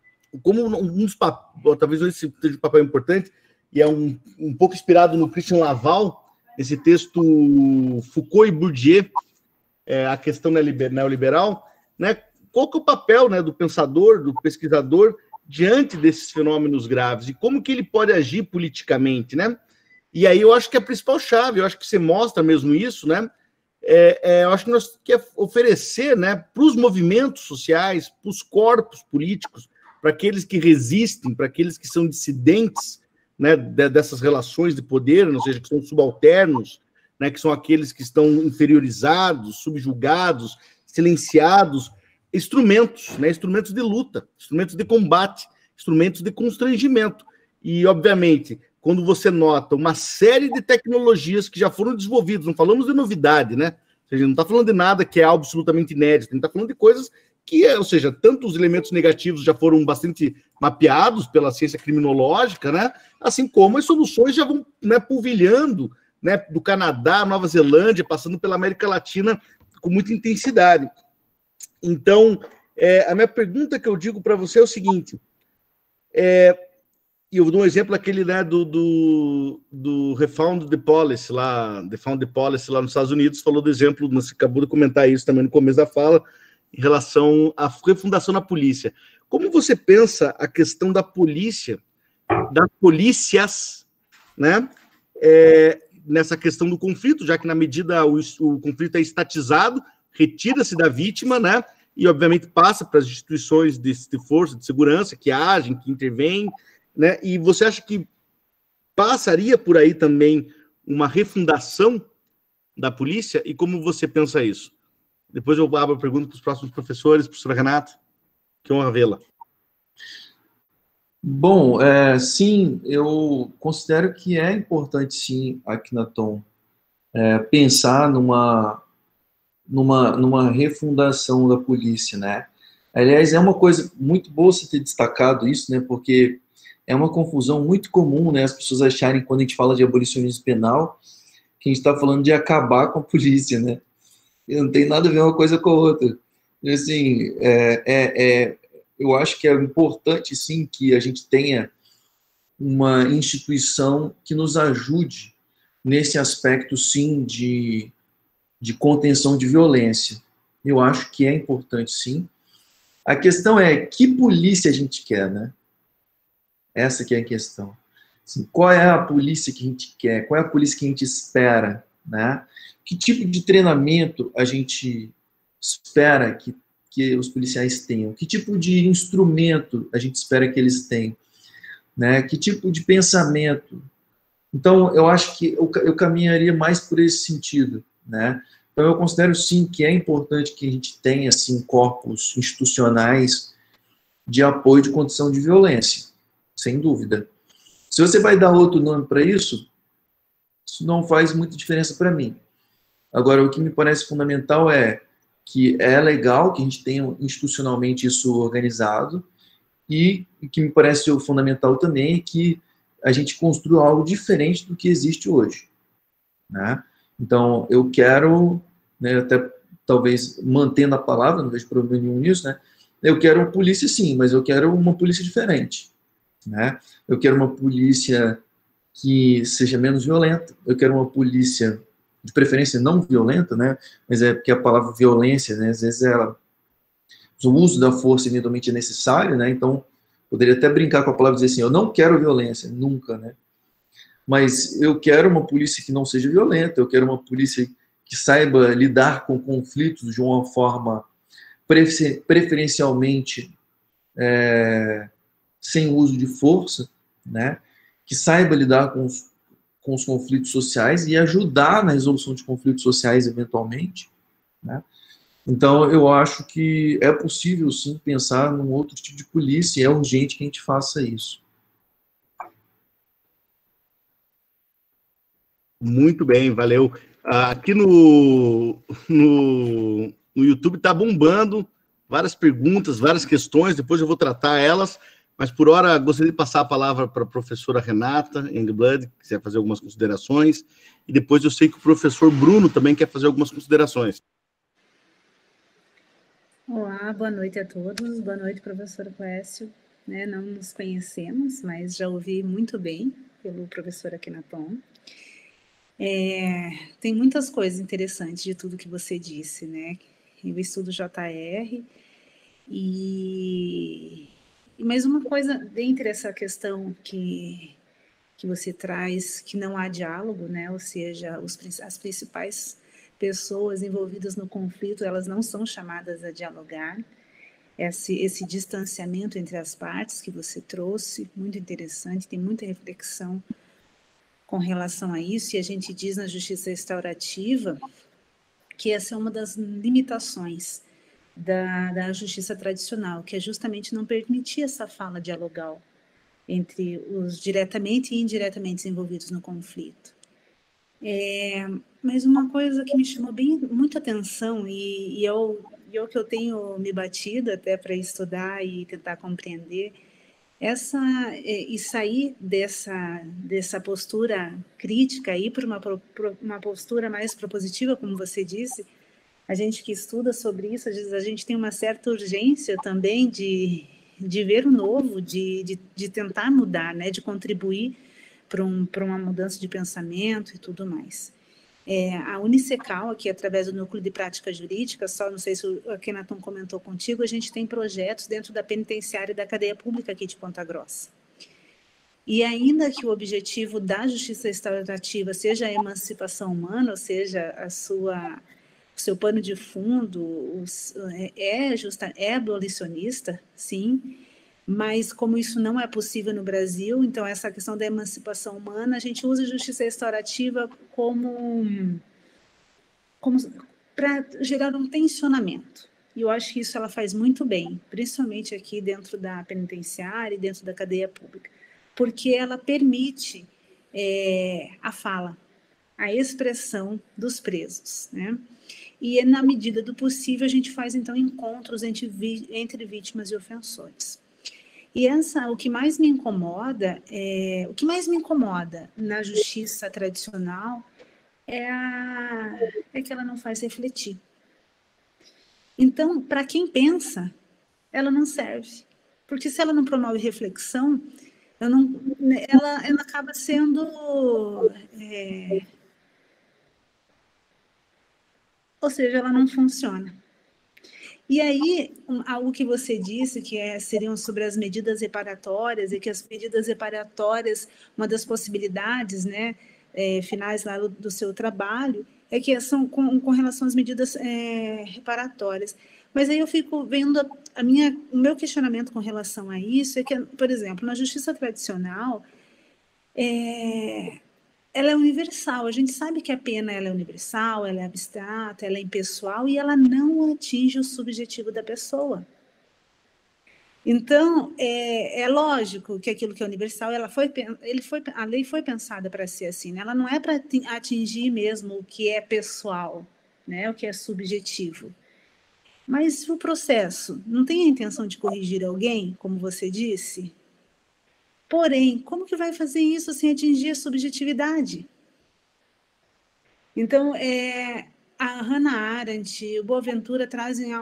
talvez esse seja um papel importante, e é um pouco inspirado no Christian Laval, esse texto Foucault e Bourdieu, a questão neoliberal, né? Qual que é o papel, né, do pensador, do pesquisador, diante desses fenômenos graves, e como que ele pode agir politicamente, né? E aí eu acho que a principal chave, eu acho que você mostra mesmo isso, né? Eu acho que nós temos que oferecer, né, para os movimentos sociais, para os corpos políticos, para aqueles que resistem, para aqueles que são dissidentes, né, dessas relações de poder, ou seja, que são subalternos, né, que são aqueles que estão inferiorizados, subjugados, silenciados, instrumentos, né, instrumentos de luta, instrumentos de combate, instrumentos de constrangimento. E, obviamente, quando você nota uma série de tecnologias que já foram desenvolvidas, não falamos de novidade, né? Ou seja, não está falando de nada que é absolutamente inédito, a gente está falando de coisas que, ou seja, tanto os elementos negativos já foram bastante mapeados pela ciência criminológica, né? Assim como as soluções já vão, né, polvilhando, né, do Canadá, Nova Zelândia, passando pela América Latina com muita intensidade. Então, a minha pergunta que eu digo para você é o seguinte, e eu dou um exemplo aquele, né, do Refound the Policy lá, Defund the Policy lá nos Estados Unidos, falou do exemplo, você acabou de comentar isso também no começo da fala, em relação à refundação da polícia. Como você pensa a questão da polícia, das polícias, né, nessa questão do conflito, já que na medida o conflito é estatizado, retira-se da vítima, né, e obviamente passa para as instituições de força, de segurança, que agem, que intervêm, né, e você acha que passaria por aí também uma refundação da polícia? E como você pensa isso? Depois eu abro a pergunta para os próximos professores, professora Renata, que honra vê-la. Bom, sim, eu considero que é importante, sim, Akhenaton, pensar numa refundação da polícia, né? Aliás, é uma coisa muito boa você ter destacado isso, né? Porque é uma confusão muito comum, né? As pessoas acharem, quando a gente fala de abolicionismo penal, que a gente está falando de acabar com a polícia, né? E não tem nada a ver uma coisa com a outra. E, assim, eu acho que é importante, sim, que a gente tenha uma instituição que nos ajude nesse aspecto, sim, de contenção de violência. Eu acho que é importante, sim. A questão é, que polícia a gente quer, né? Essa que é a questão. Assim, qual é a polícia que a gente quer? Qual é a polícia que a gente espera, né? Que tipo de treinamento a gente espera que os policiais tenham? Que tipo de instrumento a gente espera que eles tenham? Né? Que tipo de pensamento? Então, eu acho que eu caminharia mais por esse sentido, né? Então, eu considero, sim, que é importante que a gente tenha, assim, corpos institucionais de apoio de condição de violência, sem dúvida. Se você vai dar outro nome para isso não faz muita diferença para mim. Agora, o que me parece fundamental é que é legal que a gente tenha institucionalmente isso organizado, e o que me parece fundamental também é que a gente construa algo diferente do que existe hoje, né? Então, eu quero, né, até talvez mantendo a palavra, não vejo problema nenhum nisso, né? Eu quero uma polícia, sim, mas eu quero uma polícia diferente, né? Eu quero uma polícia que seja menos violenta, eu quero uma polícia de preferência não violenta, né? Mas é porque a palavra violência, né, às vezes o uso da força eventualmente é necessário, né? Então, poderia até brincar com a palavra e dizer assim, eu não quero violência, nunca, né? Mas eu quero uma polícia que não seja violenta, eu quero uma polícia que saiba lidar com conflitos de uma forma preferencialmente sem uso de força, né? Que saiba lidar com os conflitos sociais e ajudar na resolução de conflitos sociais eventualmente, né? Então, eu acho que é possível, sim, pensar num outro tipo de polícia, e é urgente que a gente faça isso. Muito bem, valeu. Aqui no YouTube está bombando várias perguntas, várias questões, depois eu vou tratar elas, mas por hora gostaria de passar a palavra para a professora Renata Engelblad, que quiser fazer algumas considerações, e depois eu sei que o professor Bruno também quer fazer algumas considerações. Olá, boa noite a todos. Boa noite, professor Clécio. Não nos conhecemos, mas já ouvi muito bem pelo professor Akhenaton. Tem muitas coisas interessantes de tudo que você disse, né? Eu estudo JR e mais uma coisa dentre essa questão que você traz, que não há diálogo, né? Ou seja, as principais pessoas envolvidas no conflito, elas não são chamadas a dialogar. Esse distanciamento entre as partes que você trouxe, muito interessante, tem muita reflexão com relação a isso, e a gente diz na justiça restaurativa que essa é uma das limitações da justiça tradicional, que é justamente não permitir essa fala dialogal entre os diretamente e indiretamente envolvidos no conflito. Mas uma coisa que me chamou muita atenção, e eu que eu tenho me batido até para estudar e tentar compreender, e sair dessa postura crítica e ir para uma postura mais propositiva, como você disse. A gente que estuda sobre isso, a gente tem uma certa urgência também de ver o novo, de tentar mudar, né, de contribuir para uma mudança de pensamento e tudo mais. A Unicecal, aqui através do Núcleo de Prática Jurídica, só não sei se o Akhenaton comentou contigo, a gente tem projetos dentro da penitenciária e da cadeia pública aqui de Ponta Grossa. E ainda que o objetivo da justiça restaurativa seja a emancipação humana, ou seja, o seu pano de fundo é abolicionista, sim, mas como isso não é possível no Brasil, então essa questão da emancipação humana, a gente usa a justiça restaurativa como para gerar um tensionamento. E eu acho que isso ela faz muito bem, principalmente aqui dentro da penitenciária e dentro da cadeia pública, porque ela permite a fala, a expressão dos presos, né? E na medida do possível a gente faz então encontros entre vítimas e ofensores. E o que mais me incomoda na justiça tradicional é que ela não faz refletir. Então, para quem pensa, ela não serve, porque se ela não promove reflexão, ela acaba sendo ou seja, ela não funciona. E aí, algo que você disse, que seriam sobre as medidas reparatórias, e que as medidas reparatórias, uma das possibilidades, né, finais lá do seu trabalho, é que são com relação às medidas reparatórias. Mas aí eu fico vendo, o meu questionamento com relação a isso é que, por exemplo, na justiça tradicional, ela é universal. A gente sabe que a pena ela é universal, ela é abstrata, ela é impessoal e ela não atinge o subjetivo da pessoa. Então, é lógico que aquilo que é universal, a lei foi pensada para ser assim, né? Ela não é para atingir mesmo o que é pessoal, né? O que é subjetivo. Mas o processo não tem a intenção de corrigir alguém, como você disse? Porém, como que vai fazer isso sem atingir a subjetividade? Então, a Hannah Arendt, o Boaventura trazem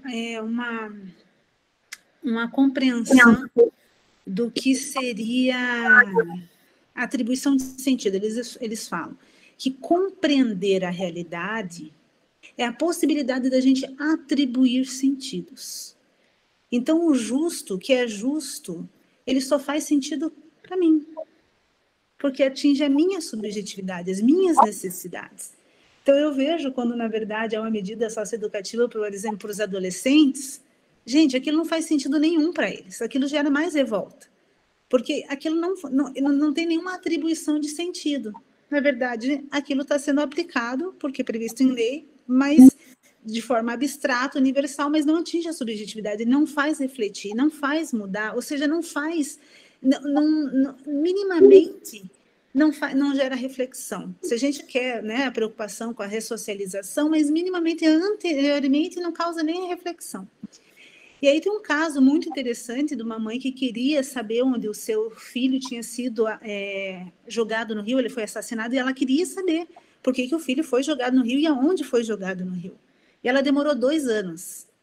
uma compreensão do que seria a atribuição de sentido. Eles falam que compreender a realidade é a possibilidade da gente atribuir sentidos. Então, o justo, que é justo, ele só faz sentido para mim, porque atinge a minha subjetividade, as minhas necessidades. Então, eu vejo quando, na verdade, há uma medida socioeducativa, por exemplo, para os adolescentes, gente, aquilo não faz sentido nenhum para eles, aquilo gera mais revolta, porque aquilo não tem nenhuma atribuição de sentido. Na verdade, aquilo está sendo aplicado, porque é previsto em lei, mas de forma abstrata, universal, mas não atinge a subjetividade, não faz refletir, não faz mudar, ou seja, não faz, minimamente, não gera reflexão. Se a gente quer, né, a preocupação com a ressocialização, mas minimamente, anteriormente, não causa nem reflexão. E aí tem um caso muito interessante de uma mãe que queria saber onde o seu filho tinha sido jogado no rio, ele foi assassinado, e ela queria saber por que o filho foi jogado no rio e aonde foi jogado no rio. E ela demorou 2 anos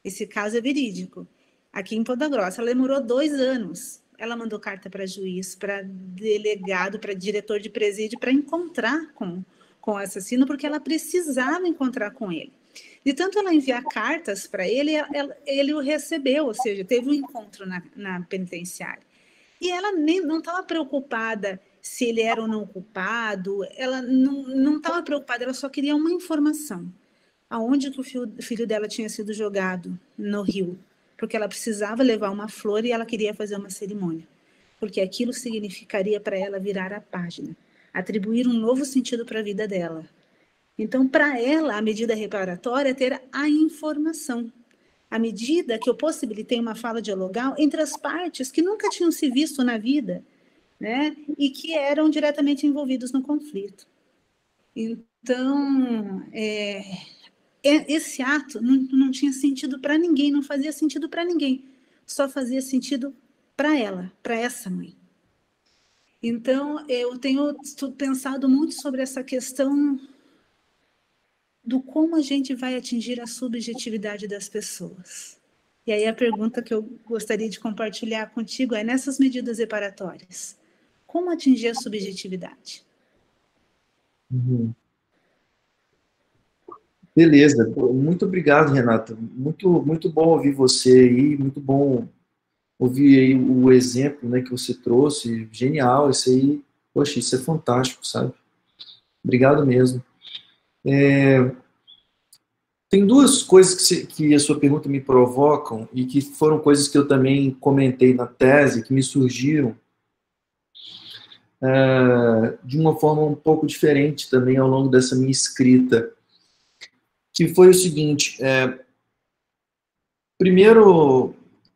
Esse caso é verídico. Aqui em Ponta Grossa, ela demorou 2 anos. Ela mandou carta para juiz, para delegado, para diretor de presídio, para encontrar com o assassino, porque ela precisava encontrar com ele. De tanto ela enviar cartas para ele, ele o recebeu, ou seja, teve um encontro na penitenciária. E ela não estava preocupada se ele era ou não culpado, ela não estava preocupada, ela só queria uma informação. Aonde que o filho dela tinha sido jogado no rio? Porque ela precisava levar uma flor e ela queria fazer uma cerimônia. Porque aquilo significaria para ela virar a página, atribuir um novo sentido para a vida dela. Então, para ela, a medida reparatória é ter a informação. À medida que eu possibilitei uma fala dialogal entre as partes que nunca tinham se visto na vida, né, e que eram diretamente envolvidos no conflito. Então, esse ato não tinha sentido para ninguém, não fazia sentido para ninguém, só fazia sentido para ela, para essa mãe. Então, eu tenho pensado muito sobre essa questão do como a gente vai atingir a subjetividade das pessoas. E aí a pergunta que eu gostaria de compartilhar contigo é, nessas medidas reparatórias, como atingir a subjetividade? Uhum. Beleza, muito obrigado, Renata. Muito bom ouvir você aí, muito bom ouvir aí o exemplo, né, que você trouxe, genial, isso aí, poxa, isso é fantástico, sabe? Obrigado mesmo. Tem duas coisas que a sua pergunta me provocam e que foram coisas que eu também comentei na tese, que me surgiram de uma forma um pouco diferente também ao longo dessa minha escrita, que foi o seguinte, primeiro,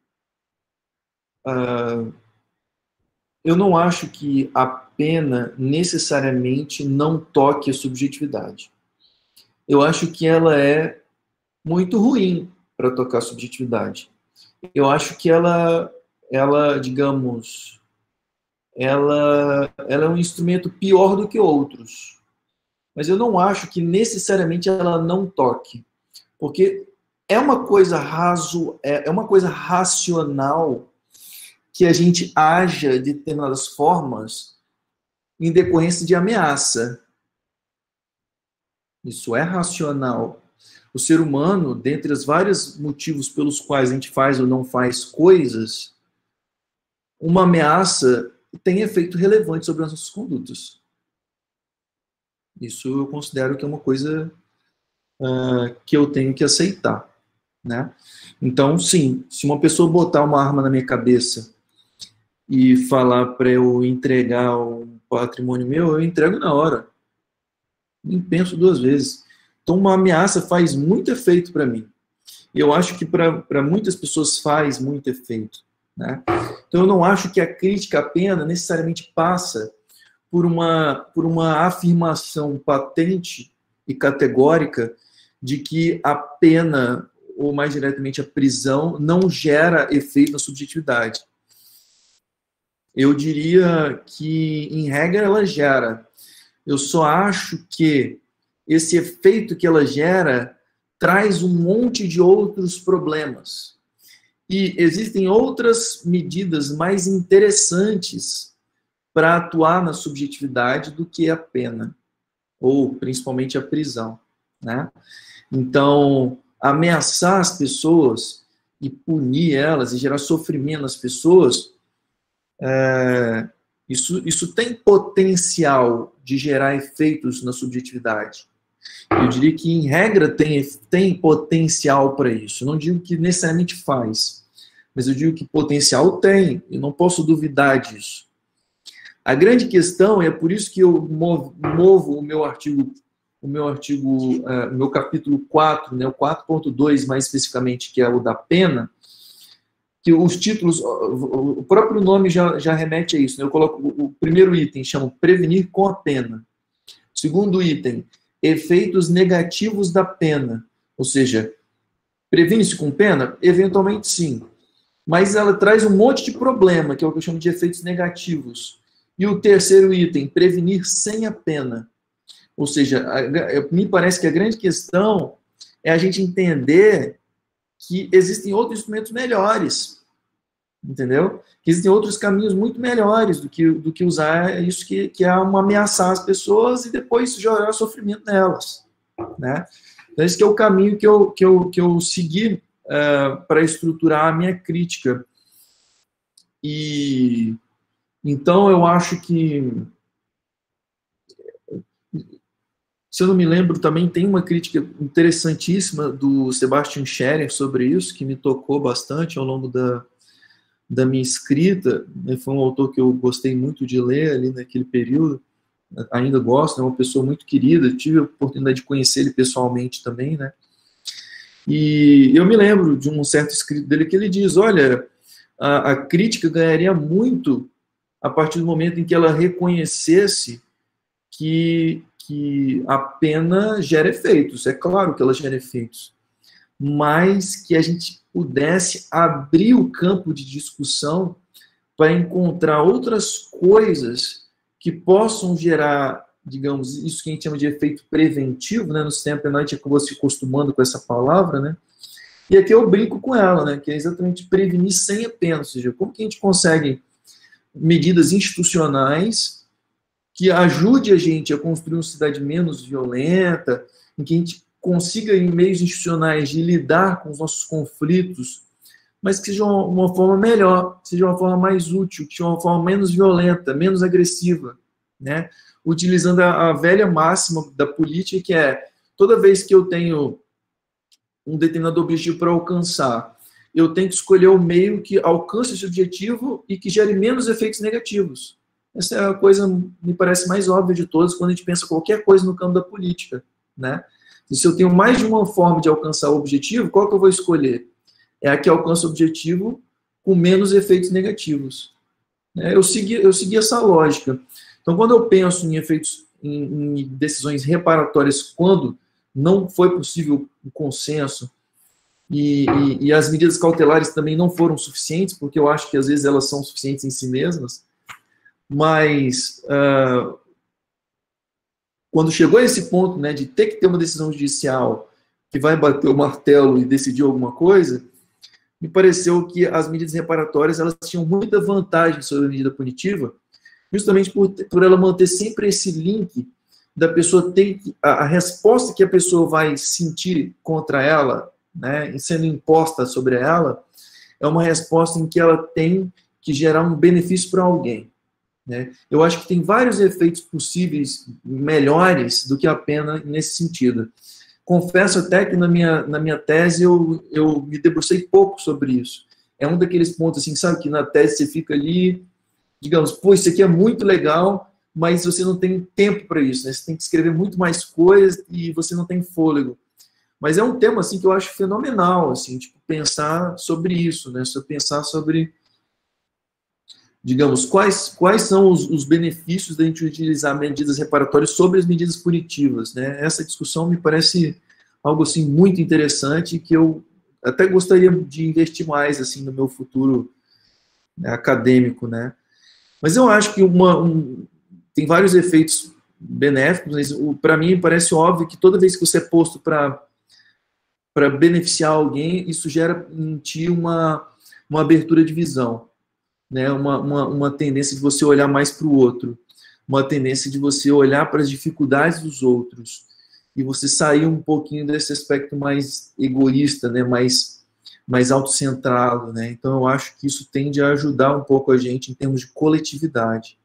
eu não acho que a pena necessariamente não toque a subjetividade. Eu acho que ela é muito ruim para tocar a subjetividade. Eu acho que ela digamos, ela é um instrumento pior do que outros. Mas eu não acho que necessariamente ela não toque. Porque é uma coisa é uma coisa racional que a gente haja de determinadas formas em decorrência de ameaça. Isso é racional. O ser humano, dentre os vários motivos pelos quais a gente faz ou não faz coisas, uma ameaça tem efeito relevante sobre as nossas condutas. Isso eu considero que é uma coisa que eu tenho que aceitar, né? Então, sim, se uma pessoa botar uma arma na minha cabeça e falar para eu entregar um patrimônio meu, eu entrego na hora. Nem penso 2 vezes. Então, uma ameaça faz muito efeito para mim. E eu acho que para muitas pessoas faz muito efeito, né? Então, eu não acho que a crítica à pena necessariamente passa por uma afirmação patente e categórica de que a pena, ou mais diretamente a prisão, não gera efeito na subjetividade. Eu diria que, em regra, ela gera. Eu só acho que esse efeito que ela gera traz um monte de outros problemas. E existem outras medidas mais interessantes para atuar na subjetividade do que a pena, ou principalmente a prisão, né? Então, ameaçar as pessoas e punir elas e gerar sofrimento nas pessoas, isso tem potencial de gerar efeitos na subjetividade. Eu diria que, em regra, tem potencial para isso. Eu não digo que necessariamente faz, mas eu digo que potencial tem, e não posso duvidar disso. A grande questão, e é por isso que eu movo o meu capítulo 4, né, o 4.2 mais especificamente, que é o da pena, que os títulos, o próprio nome já remete a isso, né? Eu coloco o primeiro item, chama prevenir com a pena. O segundo item, efeitos negativos da pena, ou seja, previne-se com pena? Eventualmente sim, mas ela traz um monte de problema, que é o que eu chamo de efeitos negativos. E o terceiro item, prevenir sem a pena. Ou seja, me parece que a grande questão é a gente entender que existem outros instrumentos melhores, entendeu? Que existem outros caminhos muito melhores do que usar isso que é ameaçar as pessoas e depois gerar sofrimento nelas, né? Então, esse que é o caminho que eu segui para estruturar a minha crítica. E então eu acho que, se eu não me lembro, também tem uma crítica interessantíssima do Sebastian Scherer sobre isso, que me tocou bastante ao longo da minha escrita. Foi um autor que eu gostei muito de ler ali naquele período, ainda gosto, é uma pessoa muito querida, tive a oportunidade de conhecer ele pessoalmente também, né? E eu me lembro de um certo escrito dele que ele diz, olha, a crítica ganharia muito a partir do momento em que ela reconhecesse que a pena gera efeitos. É claro que ela gera efeitos, mas que a gente pudesse abrir o campo de discussão para encontrar outras coisas que possam gerar, digamos, isso que a gente chama de efeito preventivo, né? No sistema penal a gente acabou se acostumando com essa palavra, né? E aqui eu brinco com ela, né? Que é exatamente prevenir sem a pena, ou seja, como que a gente consegue medidas institucionais que ajude a gente a construir uma cidade menos violenta, em que a gente consiga, em meios institucionais, de lidar com os nossos conflitos, mas que seja uma forma melhor, seja uma forma mais útil, que seja uma forma menos violenta, menos agressiva, né? Utilizando a velha máxima da política, que é, toda vez que eu tenho um determinado objetivo para alcançar, eu tenho que escolher o meio que alcance esse objetivo e que gere menos efeitos negativos. Essa é a coisa, me parece, mais óbvia de todas quando a gente pensa qualquer coisa no campo da política, né? E se eu tenho mais de uma forma de alcançar o objetivo, qual que eu vou escolher? É a que alcança o objetivo com menos efeitos negativos. Eu segui essa lógica. Então, quando eu penso em efeitos, em decisões reparatórias, quando não foi possível o consenso, e as medidas cautelares também não foram suficientes, porque eu acho que às vezes elas são suficientes em si mesmas, mas quando chegou a esse ponto, né, de ter que ter uma decisão judicial que vai bater o martelo e decidir alguma coisa, me pareceu que as medidas reparatórias elas tinham muita vantagem sobre a medida punitiva, justamente por ela manter sempre esse link da pessoa ter a resposta que a pessoa vai sentir contra ela, né, sendo imposta sobre ela, é uma resposta em que ela tem que gerar um benefício para alguém, né? Eu acho que tem vários efeitos possíveis melhores do que a pena nesse sentido. Confesso até que na minha tese eu me debrucei pouco sobre isso. É um daqueles pontos, assim, sabe, que na tese você fica ali, digamos, pô, isso aqui é muito legal, mas você não tem tempo para isso, né? Você tem que escrever muito mais coisas e você não tem fôlego. Mas é um tema, assim, que eu acho fenomenal, assim, tipo, pensar sobre isso, né? Pensar sobre, digamos, quais são os benefícios da gente utilizar medidas reparatórias sobre as medidas punitivas, né? Essa discussão me parece algo, assim, muito interessante, que eu até gostaria de investir mais, assim, no meu futuro, né, acadêmico, né? Mas eu acho que tem vários efeitos benéficos, mas para mim parece óbvio que toda vez que você é posto para beneficiar alguém, isso gera em ti uma abertura de visão, né? Uma tendência de você olhar mais para o outro, uma tendência de você olhar para as dificuldades dos outros e você sair um pouquinho desse aspecto mais egoísta, né? mais autocentrado, né? Então eu acho que isso tende a ajudar um pouco a gente em termos de coletividade.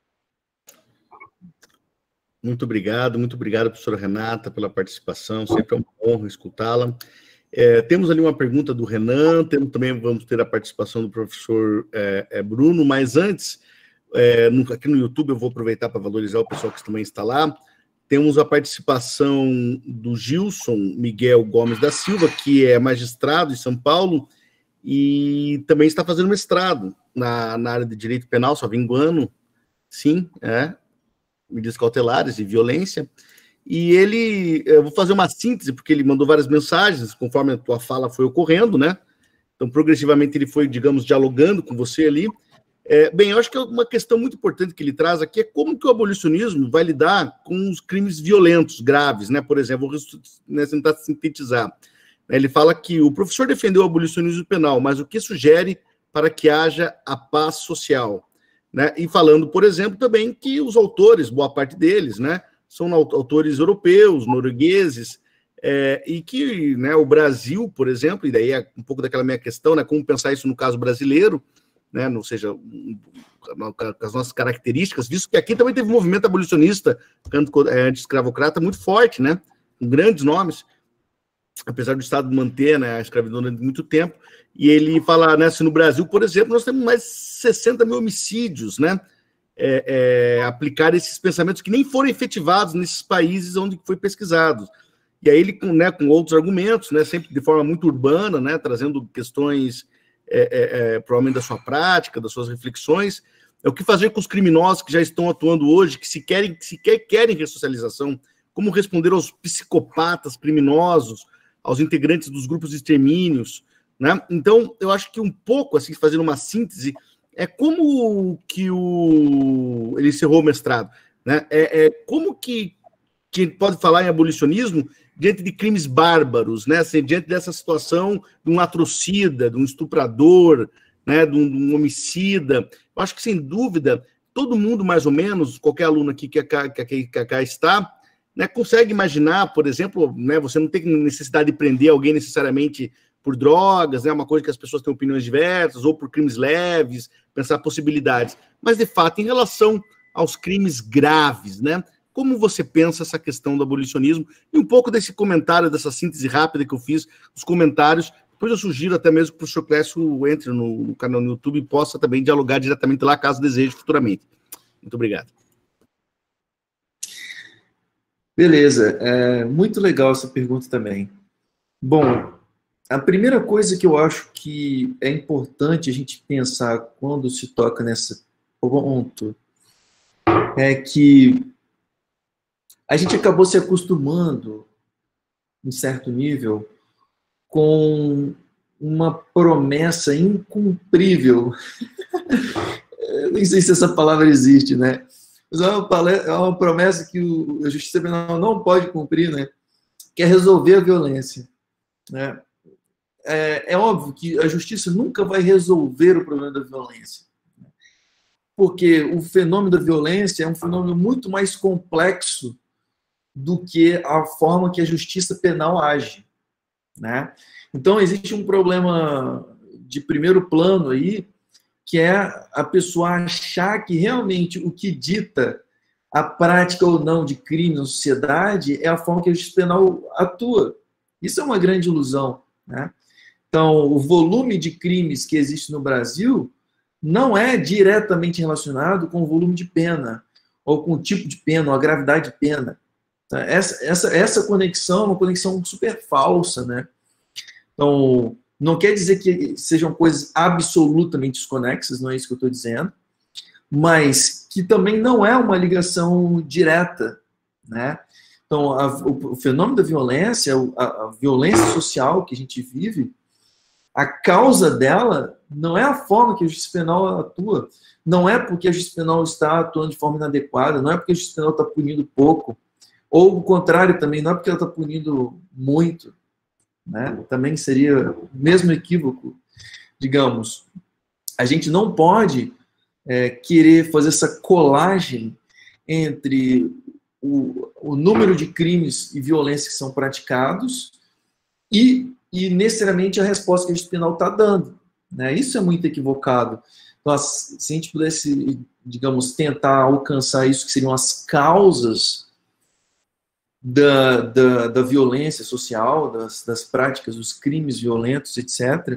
Muito obrigado, professora Renata, pela participação, sempre é uma honra escutá-la. Temos ali uma pergunta do Renan, também vamos ter a participação do professor Bruno, mas antes, aqui no YouTube eu vou aproveitar para valorizar o pessoal que também está lá. Temos a participação do Gilson Miguel Gomes da Silva, que é magistrado em São Paulo e também está fazendo mestrado na área de direito penal, só me engano, sim, medidas cautelares e violência, e eu vou fazer uma síntese, porque ele mandou várias mensagens, conforme a tua fala foi ocorrendo, né? Então, progressivamente, ele foi, digamos, dialogando com você ali. Bem, eu acho que uma questão muito importante que ele traz aqui é como que o abolicionismo vai lidar com os crimes violentos, graves, né? Por exemplo, vou tentar sintetizar. Ele fala que o professor defendeu o abolicionismo penal, mas o que sugere para que haja a paz social, né? E falando, por exemplo, também que os autores, boa parte deles, né, são autores europeus, noruegueses, e que, né, o Brasil, por exemplo, e daí é um pouco daquela minha questão, né, como pensar isso no caso brasileiro, né, ou seja, com as nossas características, visto que aqui também teve um movimento abolicionista anti-escravocrata muito forte, né, com grandes nomes, apesar do Estado manter, né, a escravidão durante muito tempo, e ele fala, né, se no Brasil, por exemplo, nós temos mais de 60 mil homicídios, né, aplicar esses pensamentos que nem foram efetivados nesses países onde foi pesquisado. E aí ele, né, com outros argumentos, né, sempre de forma muito urbana, né, trazendo questões provavelmente da sua prática, das suas reflexões, o que fazer com os criminosos que já estão atuando hoje, que sequer querem ressocialização, como responder aos psicopatas criminosos, aos integrantes dos grupos de extermínios, né? Então, eu acho que um pouco, assim, fazendo uma síntese, é como que ele encerrou o mestrado, né? Como que pode falar em abolicionismo diante de crimes bárbaros, né? Assim, diante dessa situação de um atrocida, de um estuprador, né? De um homicida. Eu acho que, sem dúvida, todo mundo, mais ou menos, qualquer aluno aqui que cá está, né, consegue imaginar, por exemplo, né, você não tem necessidade de prender alguém necessariamente por drogas, né, uma coisa que as pessoas têm opiniões diversas, ou por crimes leves, pensar possibilidades. Mas, de fato, em relação aos crimes graves, né, como você pensa essa questão do abolicionismo? E um pouco desse comentário, dessa síntese rápida que eu fiz, os comentários. Depois eu sugiro até mesmo que o professor Clécio entre no canal no YouTube e possa também dialogar diretamente lá, caso deseje, futuramente. Muito obrigado. Beleza, muito legal essa pergunta também. Bom, a primeira coisa que eu acho que é importante a gente pensar quando se toca nesse ponto é que a gente acabou se acostumando, em certo nível, com uma promessa incumprível. Eu nem sei se essa palavra existe, né? Mas é uma promessa que a Justiça Penal não pode cumprir, né? Que é resolver a violência, né? É óbvio que a Justiça nunca vai resolver o problema da violência, porque o fenômeno da violência é um fenômeno muito mais complexo do que a forma que a Justiça Penal age, né? Então, existe um problema de primeiro plano aí, que é a pessoa achar que realmente o que dita a prática ou não de crime na sociedade é a forma que a Justiça Penal atua. Isso é uma grande ilusão, né? Então, o volume de crimes que existe no Brasil não é diretamente relacionado com o volume de pena, ou com o tipo de pena, ou a gravidade de pena. Essa conexão é uma conexão super falsa, né? Então, não quer dizer que sejam coisas absolutamente desconexas, não é isso que eu estou dizendo, mas que também não é uma ligação direta, né? Então, o fenômeno da violência, a violência social que a gente vive, a causa dela não é a forma que a Justiça Penal atua, não é porque a Justiça Penal está atuando de forma inadequada, não é porque a Justiça Penal está punindo pouco, ou o contrário também, não é porque ela está punindo muito, né? Também seria o mesmo equívoco, digamos. A gente não pode querer fazer essa colagem entre o número de crimes e violência que são praticados e necessariamente a resposta que a Justiça Penal está dando, né? Isso é muito equivocado. Então, se a gente pudesse, digamos, tentar alcançar isso, que seriam as causas da violência social, das práticas, dos crimes violentos, etc.,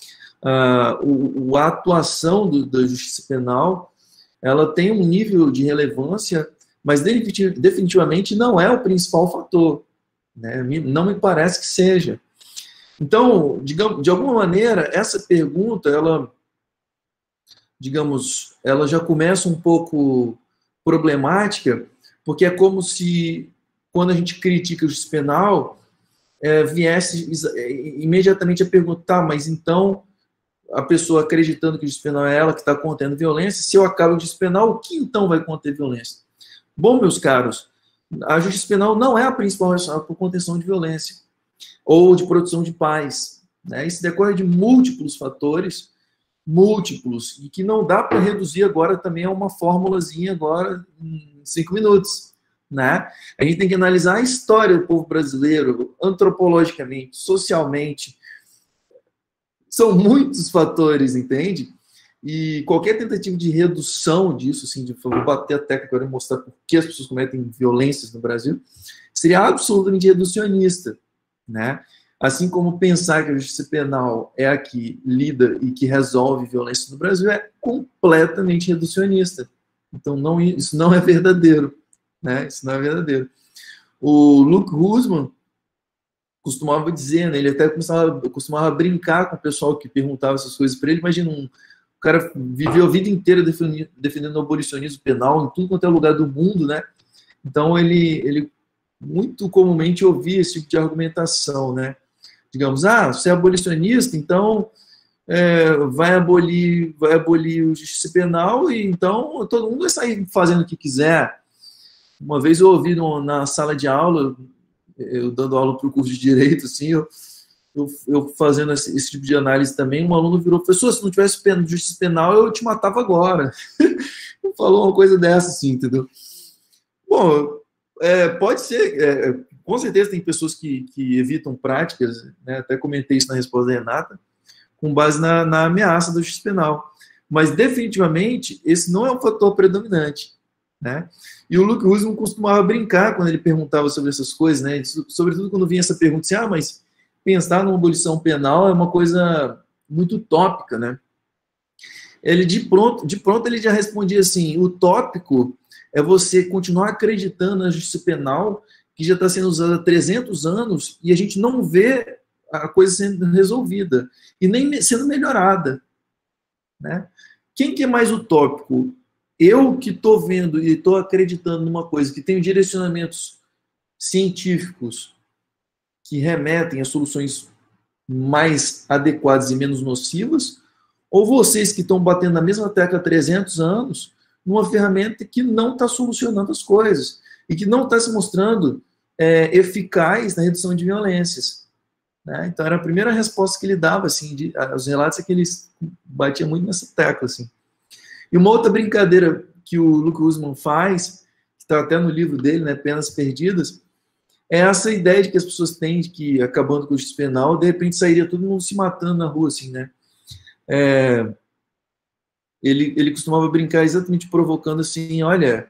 a atuação da Justiça Penal, ela tem um nível de relevância, mas definitivamente não é o principal fator, né? Não me parece que seja. Então, digamos, de alguma maneira, essa pergunta, ela já começa um pouco problemática, porque é como se, quando a gente critica a Justiça Penal, viesse imediatamente a perguntar, mas então, a pessoa acreditando que a Justiça Penal é ela que está contendo violência, se eu acabo a Justiça Penal, o que então vai conter violência? Bom, meus caros, a Justiça Penal não é a principal responsável por contenção de violência. ou de produção de paz, né? Isso decorre de múltiplos fatores, múltiplos, e que não dá para reduzir agora também a uma formulazinha agora em 5 minutos, né? A gente tem que analisar a história do povo brasileiro, antropologicamente, socialmente. São muitos fatores, entende? E qualquer tentativa de redução disso, assim, vou bater a tecla agora e mostrar por que as pessoas cometem violências no Brasil, seria absolutamente reducionista, né? Assim como pensar que a justiça penal é a que lida e que resolve violência no Brasil é completamente reducionista. Então, isso não é verdadeiro, né? Isso não é verdadeiro. O Luke Hussmann costumava dizer, né? Ele até costumava brincar com o pessoal que perguntava essas coisas para ele. Imagina, o cara viveu a vida inteira defendendo o abolicionismo penal em tudo quanto é lugar do mundo, né? Então, ele muito comumente ouvia esse tipo de argumentação, né? Digamos, você é abolicionista, então vai abolir o justiça penal e então todo mundo vai sair fazendo o que quiser. Uma vez eu ouvi na sala de aula, eu dando aula para o curso de Direito, assim, eu fazendo esse tipo de análise também, um aluno virou: professor, se não tivesse justiça penal, eu te matava agora. Falou uma coisa dessa, assim, entendeu? Bom, pode ser, com certeza tem pessoas que evitam práticas, né? Até comentei isso na resposta da Renata, com base na ameaça da justiça penal. Mas, definitivamente, esse não é um fator predominante, né? E o Luke Hussmann costumava brincar quando ele perguntava sobre essas coisas, né? Sobretudo quando vinha essa pergunta assim: mas pensar numa abolição penal é uma coisa muito utópica, né? Ele, de pronto ele já respondia assim: utópico é você continuar acreditando na justiça penal, que já está sendo usada há 300 anos, e a gente não vê a coisa sendo resolvida, e nem sendo melhorada, né? Quem que é mais utópico? Eu que estou vendo e estou acreditando numa coisa que tem direcionamentos científicos que remetem a soluções mais adequadas e menos nocivas, ou vocês que estão batendo na mesma tecla há 300 anos, numa ferramenta que não está solucionando as coisas e que não está se mostrando eficaz na redução de violências, né? Então, era a primeira resposta que ele dava, assim, os relatos é que eles batiam muito nessa tecla, assim. E uma outra brincadeira que o Luke Hussmann faz, que está até no livro dele, né, Penas Perdidas, é essa ideia de que as pessoas têm de que, acabando com o justiça penal, de repente sairia todo mundo se matando na rua, assim, né? Ele costumava brincar exatamente provocando assim: olha,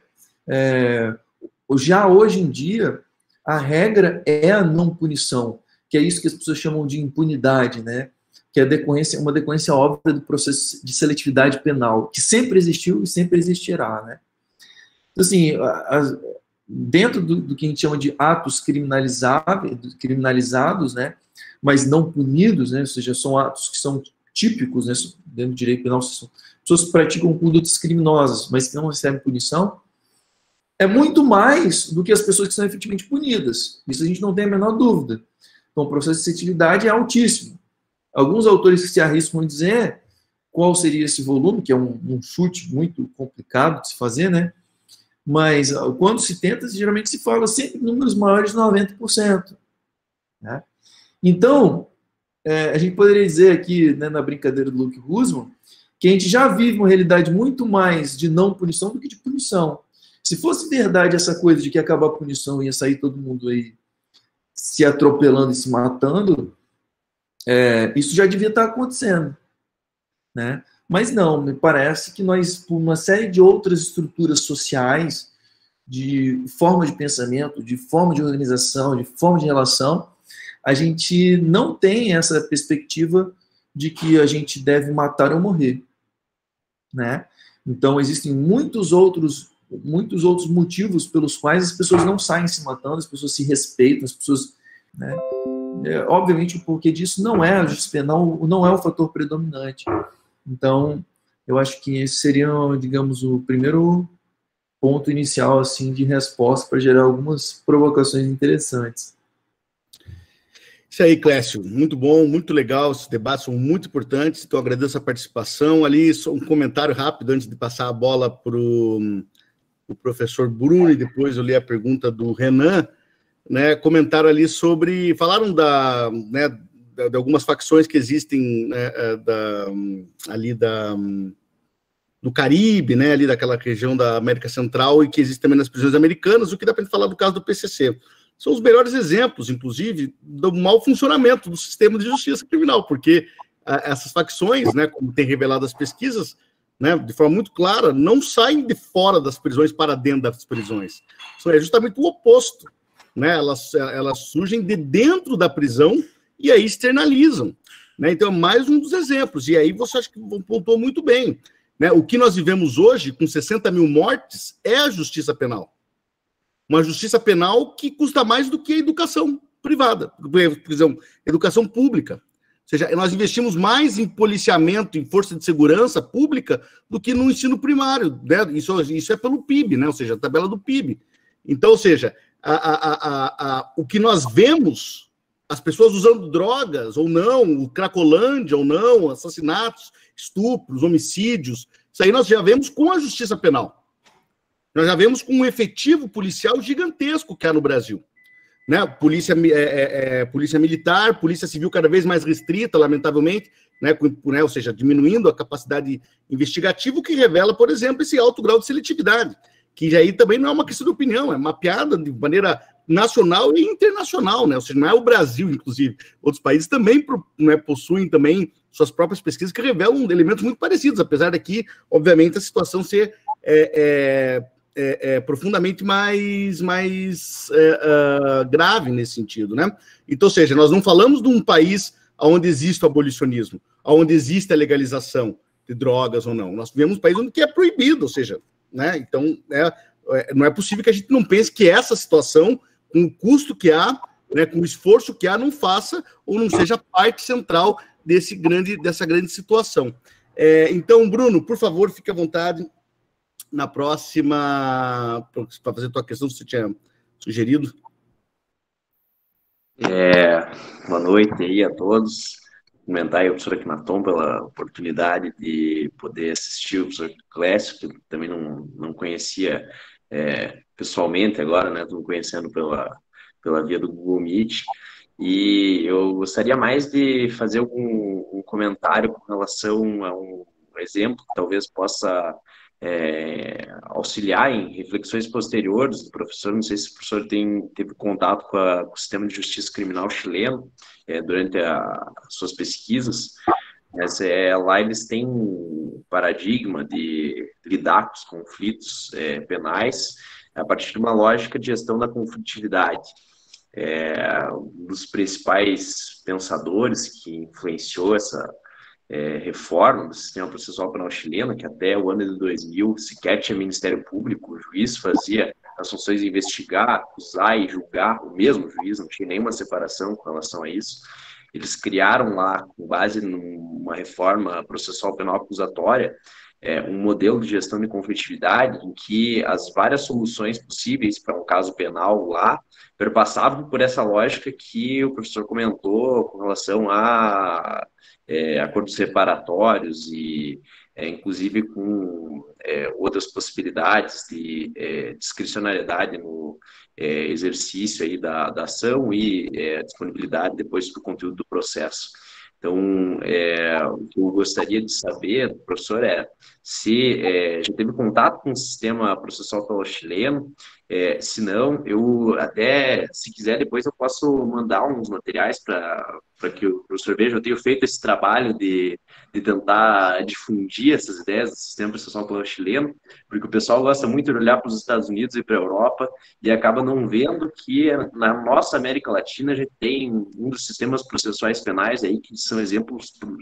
já hoje em dia, a regra é a não punição, que é isso que as pessoas chamam de impunidade, né? Que é uma decorrência óbvia do processo de seletividade penal, que sempre existiu e sempre existirá, né? Então, assim, dentro do que a gente chama de atos criminalizados, né, mas não punidos, né, ou seja, são atos que são típicos, né, dentro do direito penal, pessoas que praticam condutas criminosas, mas que não recebem punição, é muito mais do que as pessoas que são efetivamente punidas. Isso a gente não tem a menor dúvida. Então, o processo de seletividade é altíssimo. Alguns autores que se arriscam a dizer qual seria esse volume, que é um chute muito complicado de se fazer, né? Mas quando se tenta, geralmente se fala sempre em números maiores de 90%. Né? Então, a gente poderia dizer aqui, né, na brincadeira do Luke Hussmann, que a gente já vive uma realidade muito mais de não punição do que de punição. Se fosse verdade essa coisa de que acabar a punição ia sair todo mundo aí se atropelando e se matando, isso já devia estar acontecendo, né? Mas não, me parece que nós, por uma série de outras estruturas sociais, de forma de pensamento, de forma de organização, de forma de relação, a gente não tem essa perspectiva de que a gente deve matar ou morrer, né? Então, existem muitos outros motivos pelos quais as pessoas não saem se matando, as pessoas se respeitam, as pessoas, né? Obviamente, o porquê disso não é a justiça penal, não é o fator predominante. Então, eu acho que esse seria, digamos, o primeiro ponto inicial, assim, de resposta para gerar algumas provocações interessantes. Isso aí, Clécio. Muito bom, muito legal. Esses debates são muito importantes, então agradeço a participação. Ali, só um comentário rápido antes de passar a bola para o professor Bruno, e depois eu li a pergunta do Renan. né, comentaram ali sobre, falaram né, de algumas facções que existem, né, ali do Caribe, né, ali daquela região da América Central e que existe também nas prisões americanas, o que dá para falar do caso do PCC. São os melhores exemplos, inclusive, do mau funcionamento do sistema de justiça criminal, porque essas facções, né, como tem revelado as pesquisas, né, de forma muito clara, não saem de fora das prisões para dentro das prisões. Isso é justamente o oposto. Né, elas surgem de dentro da prisão e aí externalizam. Né? Então, mais um dos exemplos. E aí você acha que pontuou muito bem. Né? O que nós vivemos hoje, com 60 mil mortes, é a justiça penal. Uma justiça penal que custa mais do que a educação privada, educação pública. Ou seja, nós investimos mais em policiamento, em força de segurança pública, do que no ensino primário. Né? Isso é pelo PIB, né? Ou seja, a tabela do PIB. Então, ou seja, o que nós vemos, as pessoas usando drogas ou não, o Cracolândia ou não, assassinatos, estupros, homicídios, isso aí nós já vemos com a justiça penal. Nós já vemos com um efetivo policial gigantesco que há no Brasil. Né? Polícia militar, polícia civil cada vez mais restrita, lamentavelmente, né? Ou seja, diminuindo a capacidade investigativa, o que revela, por exemplo, esse alto grau de seletividade, que aí também não é uma questão de opinião, é mapeada de maneira nacional e internacional, né? Ou seja, não é o Brasil, inclusive. Outros países também, né, possuem também suas próprias pesquisas que revelam elementos muito parecidos, apesar daqui, obviamente, a situação ser profundamente mais grave nesse sentido, né? Então, ou seja, nós não falamos de um país onde existe o abolicionismo, onde existe a legalização de drogas ou não. Nós vivemos um país onde é proibido, ou seja, né? Então, não é possível que a gente não pense que essa situação, com o custo que há, né, com o esforço que há, não faça ou não seja parte central dessa grande situação. Então, Bruno, por favor, fique à vontade na próxima, para fazer a tua questão que você tinha sugerido. Boa noite aí a todos. Comentar aí ao professor Akhenaton pela oportunidade de poder assistir o professor Clécio, que também não conhecia pessoalmente agora, né? Estou conhecendo pela via do Google Meet. E eu gostaria mais de fazer um comentário com relação a um exemplo que talvez possa auxiliar em reflexões posteriores do professor. Não sei se o professor teve contato com o sistema de justiça criminal chileno durante as suas pesquisas, mas lá eles têm um paradigma de lidar com os conflitos penais a partir de uma lógica de gestão da conflitividade. Um dos principais pensadores que influenciou essa reforma do sistema processual penal chileno, que até o ano de 2000 sequer tinha Ministério Público, o juiz fazia as funções de investigar, acusar e julgar, o mesmo juiz, não tinha nenhuma separação com relação a isso. Eles criaram lá, com base numa reforma processual penal acusatória, um modelo de gestão de conflitividade em que as várias soluções possíveis para um caso penal lá perpassavam por essa lógica que o professor comentou com relação a acordos reparatórios e inclusive com outras possibilidades de discricionariedade no exercício aí da ação e disponibilidade depois do conteúdo do processo. Então, o que eu gostaria de saber, professor, se já teve contato com o sistema processual penal chileno. Se não, eu até, se quiser, depois eu posso mandar uns materiais para que o professor veja. Eu tenho feito esse trabalho de tentar difundir essas ideias do sistema processual penal chileno, porque o pessoal gosta muito de olhar para os Estados Unidos e para a Europa e acaba não vendo que na nossa América Latina a gente tem um dos sistemas processuais penais aí que são exemplo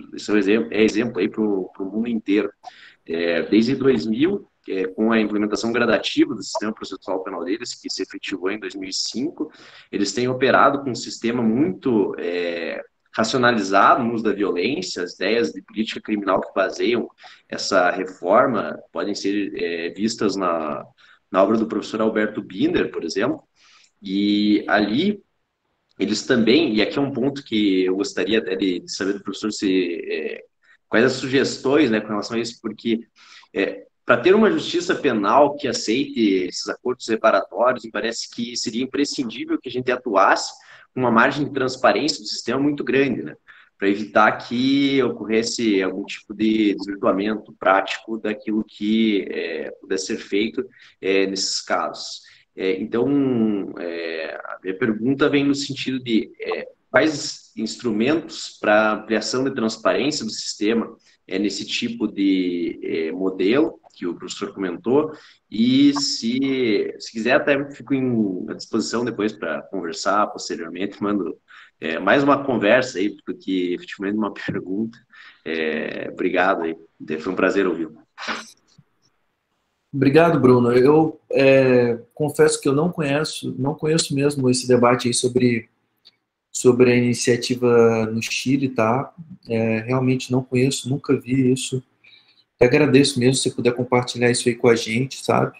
aí para o mundo inteiro. Desde 2000, com a implementação gradativa do sistema processual penal deles, que se efetivou em 2005, eles têm operado com um sistema muito racionalizado no uso da violência. As ideias de política criminal que baseiam essa reforma podem ser vistas na obra do professor Alberto Binder, por exemplo, e ali eles também, e aqui é um ponto que eu gostaria até de saber do professor quais as sugestões, né, com relação a isso, porque para ter uma justiça penal que aceite esses acordos reparatórios, me parece que seria imprescindível que a gente atuasse com uma margem de transparência do sistema muito grande, né? Para evitar que ocorresse algum tipo de desvirtuamento prático daquilo que pudesse ser feito nesses casos. Então, a minha pergunta vem no sentido de quais instrumentos para ampliação de transparência do sistema nesse tipo de modelo que o professor comentou, e se quiser até fico à disposição depois para conversar posteriormente, mando mais uma conversa aí do que efetivamente uma pergunta. Obrigado aí, foi um prazer ouvi-lo. Obrigado, Bruno. Eu confesso que eu não conheço mesmo esse debate aí sobre a iniciativa no Chile, tá? Realmente não conheço, nunca vi isso. Eu agradeço mesmo se você puder compartilhar isso aí com a gente, sabe?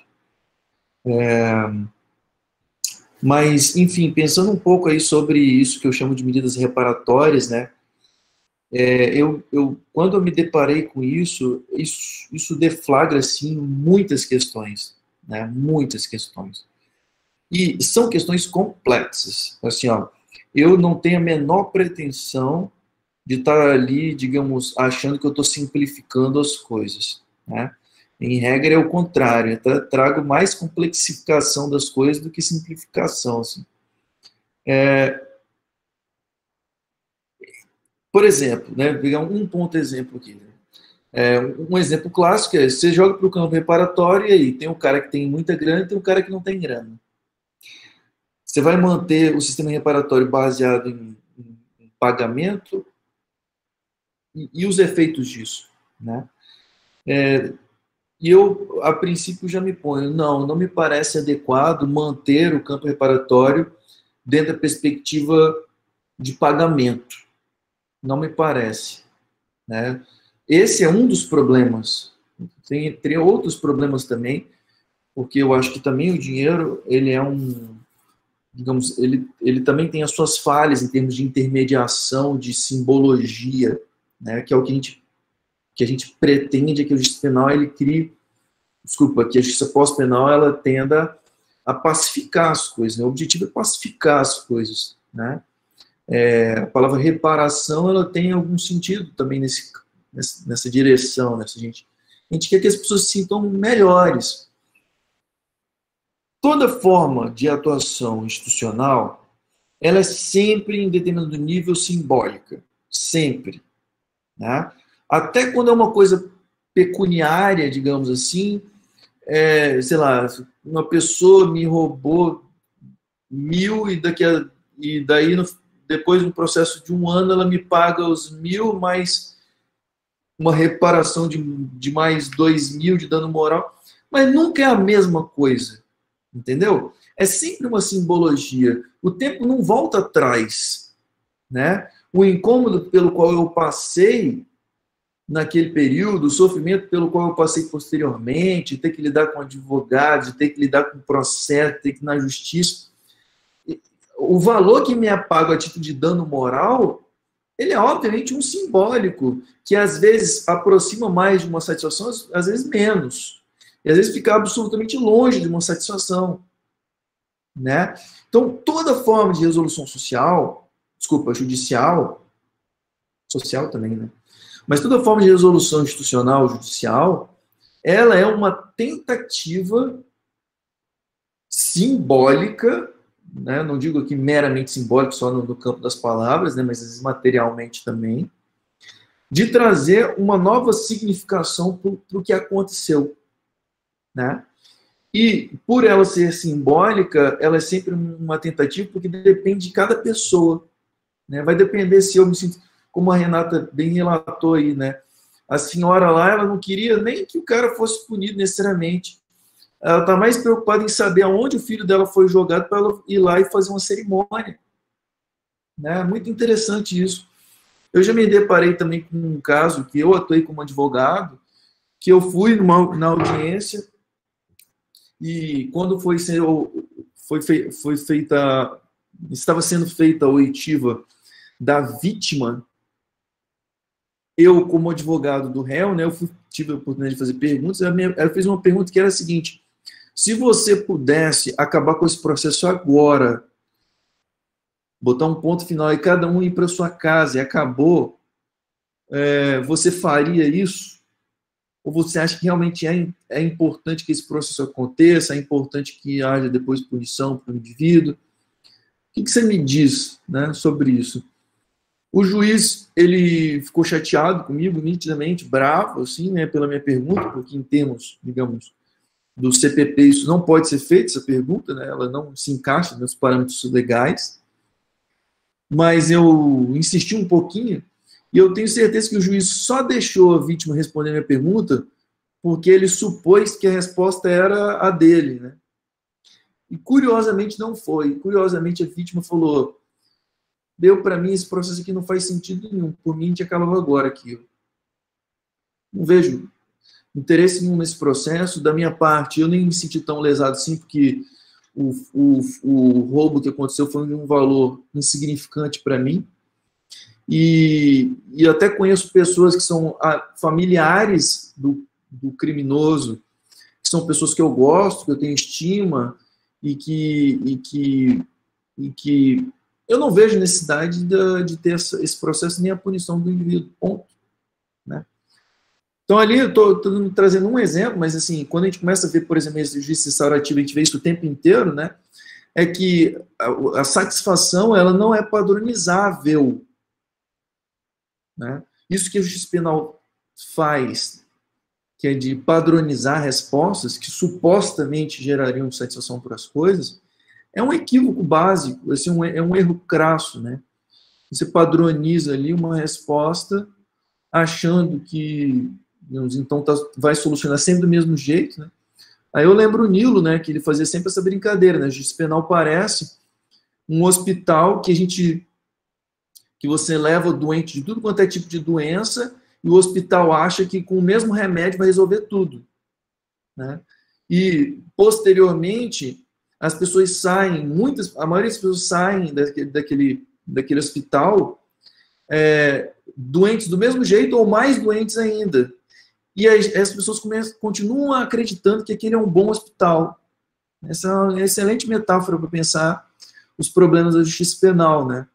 Mas, enfim, pensando um pouco aí sobre isso que eu chamo de medidas reparatórias, né? Quando eu me deparei com isso deflagra, assim, muitas questões, né? Muitas questões. E são questões complexas. Assim, ó, eu não tenho a menor pretensão de estar ali, digamos, achando que eu estou simplificando as coisas, né? Em regra é o contrário, eu trago mais complexificação das coisas do que simplificação, assim. Por exemplo, né, vou pegar um ponto exemplo aqui, né? Um exemplo clássico é, você joga para o campo reparatório e aí tem um cara que tem muita grana e tem um cara que não tem grana. Você vai manter o sistema reparatório baseado em pagamento e os efeitos disso, né? E eu, a princípio, já me ponho, não me parece adequado manter o campo reparatório dentro da perspectiva de pagamento. Não me parece, né? Esse é um dos problemas. Tem outros problemas também, porque eu acho que também o dinheiro, ele é digamos, ele também tem as suas falhas em termos de intermediação, de simbologia, né? Que é o que a gente pretende que a justiça penal ele crie, que a justiça pós-penal ela tenda a pacificar as coisas, né? O objetivo é pacificar as coisas, né? A palavra reparação ela tem algum sentido também nessa direção, né? A gente quer que as pessoas se sintam melhores. Toda forma de atuação institucional ela é sempre em determinado nível simbólica, sempre, né? Até quando é uma coisa pecuniária, digamos assim, sei lá, uma pessoa me roubou 1.000 e daí depois de um processo de 1 ano ela me paga os 1.000 mais uma reparação de mais 2.000 de dano moral, mas nunca é a mesma coisa, entendeu? É sempre uma simbologia. O tempo não volta atrás, né? O incômodo pelo qual eu passei naquele período, o sofrimento pelo qual eu passei posteriormente, ter que lidar com advogados, ter que lidar com processo, ter que ir na justiça. O valor que me é pago a título de dano moral, ele é obviamente um simbólico, que às vezes aproxima mais de uma satisfação, às vezes menos. E às vezes fica absolutamente longe de uma satisfação, né? Então, toda forma de resolução judicial, social também, né? Mas toda forma de resolução institucional judicial, ela é uma tentativa simbólica, né? Não digo aqui meramente simbólico, só no campo das palavras, né? Mas às vezes materialmente também, de trazer uma nova significação para o que aconteceu, né? E por ela ser simbólica, ela é sempre uma tentativa, porque depende de cada pessoa, né? Vai depender se eu me sinto, como a Renata bem relatou aí, né? A senhora lá, ela não queria nem que o cara fosse punido necessariamente. Ela está mais preocupada em saber aonde o filho dela foi jogado para ela ir lá e fazer uma cerimônia, né? Muito interessante isso. Eu já me deparei também com um caso que eu atuei como advogado, que eu fui na audiência e quando estava sendo feita a oitiva da vítima, eu, como advogado do réu, né, tive a oportunidade de fazer perguntas, ela fez uma pergunta que era a seguinte: se você pudesse acabar com esse processo agora, botar um ponto final e cada um ir para sua casa e acabou, você faria isso? Ou você acha que realmente é importante que esse processo aconteça, é importante que haja depois punição para o indivíduo? O que você me diz, né, sobre isso? O juiz, ele ficou chateado comigo, nitidamente, bravo, assim, né, pela minha pergunta, porque em termos, digamos, do CPP, isso não pode ser feito, essa pergunta, né, ela não se encaixa nos parâmetros legais, mas eu insisti um pouquinho, e eu tenho certeza que o juiz só deixou a vítima responder a minha pergunta porque ele supôs que a resposta era a dele, né? E curiosamente não foi. Curiosamente a vítima falou: deu para mim, esse processo aqui não faz sentido nenhum, por mim a gente acabava agora aqui. Não vejo interesse nenhum nesse processo. Da minha parte, eu nem me senti tão lesado assim, porque o roubo que aconteceu foi de um valor insignificante para mim. E até conheço pessoas que são familiares do criminoso, que são pessoas que eu gosto, que eu tenho estima, e que eu não vejo necessidade de ter esse processo nem a punição do indivíduo, ponto. Né? Então, ali eu estou trazendo um exemplo, mas assim, quando a gente começa a ver, por exemplo, esse justiça restaurativa, a gente vê isso o tempo inteiro, né? É que a satisfação ela não é padronizável. Né? Isso que a justiça penal faz, que é de padronizar respostas que supostamente gerariam satisfação para as coisas, é um equívoco básico, assim, é um erro crasso. Né? Você padroniza ali uma resposta achando que, digamos, então vai solucionar sempre do mesmo jeito. Né? Aí eu lembro o Nilo, né, que ele fazia sempre essa brincadeira. Né? A justiça penal parece um hospital que você leva o doente de tudo quanto é tipo de doença e o hospital acha que com o mesmo remédio vai resolver tudo. Né? E, posteriormente, as pessoas saem, a maioria das pessoas saem daquele hospital doentes do mesmo jeito ou mais doentes ainda. E as pessoas continuam acreditando que aquele é um bom hospital. Essa é uma excelente metáfora para pensar os problemas da justiça penal, né?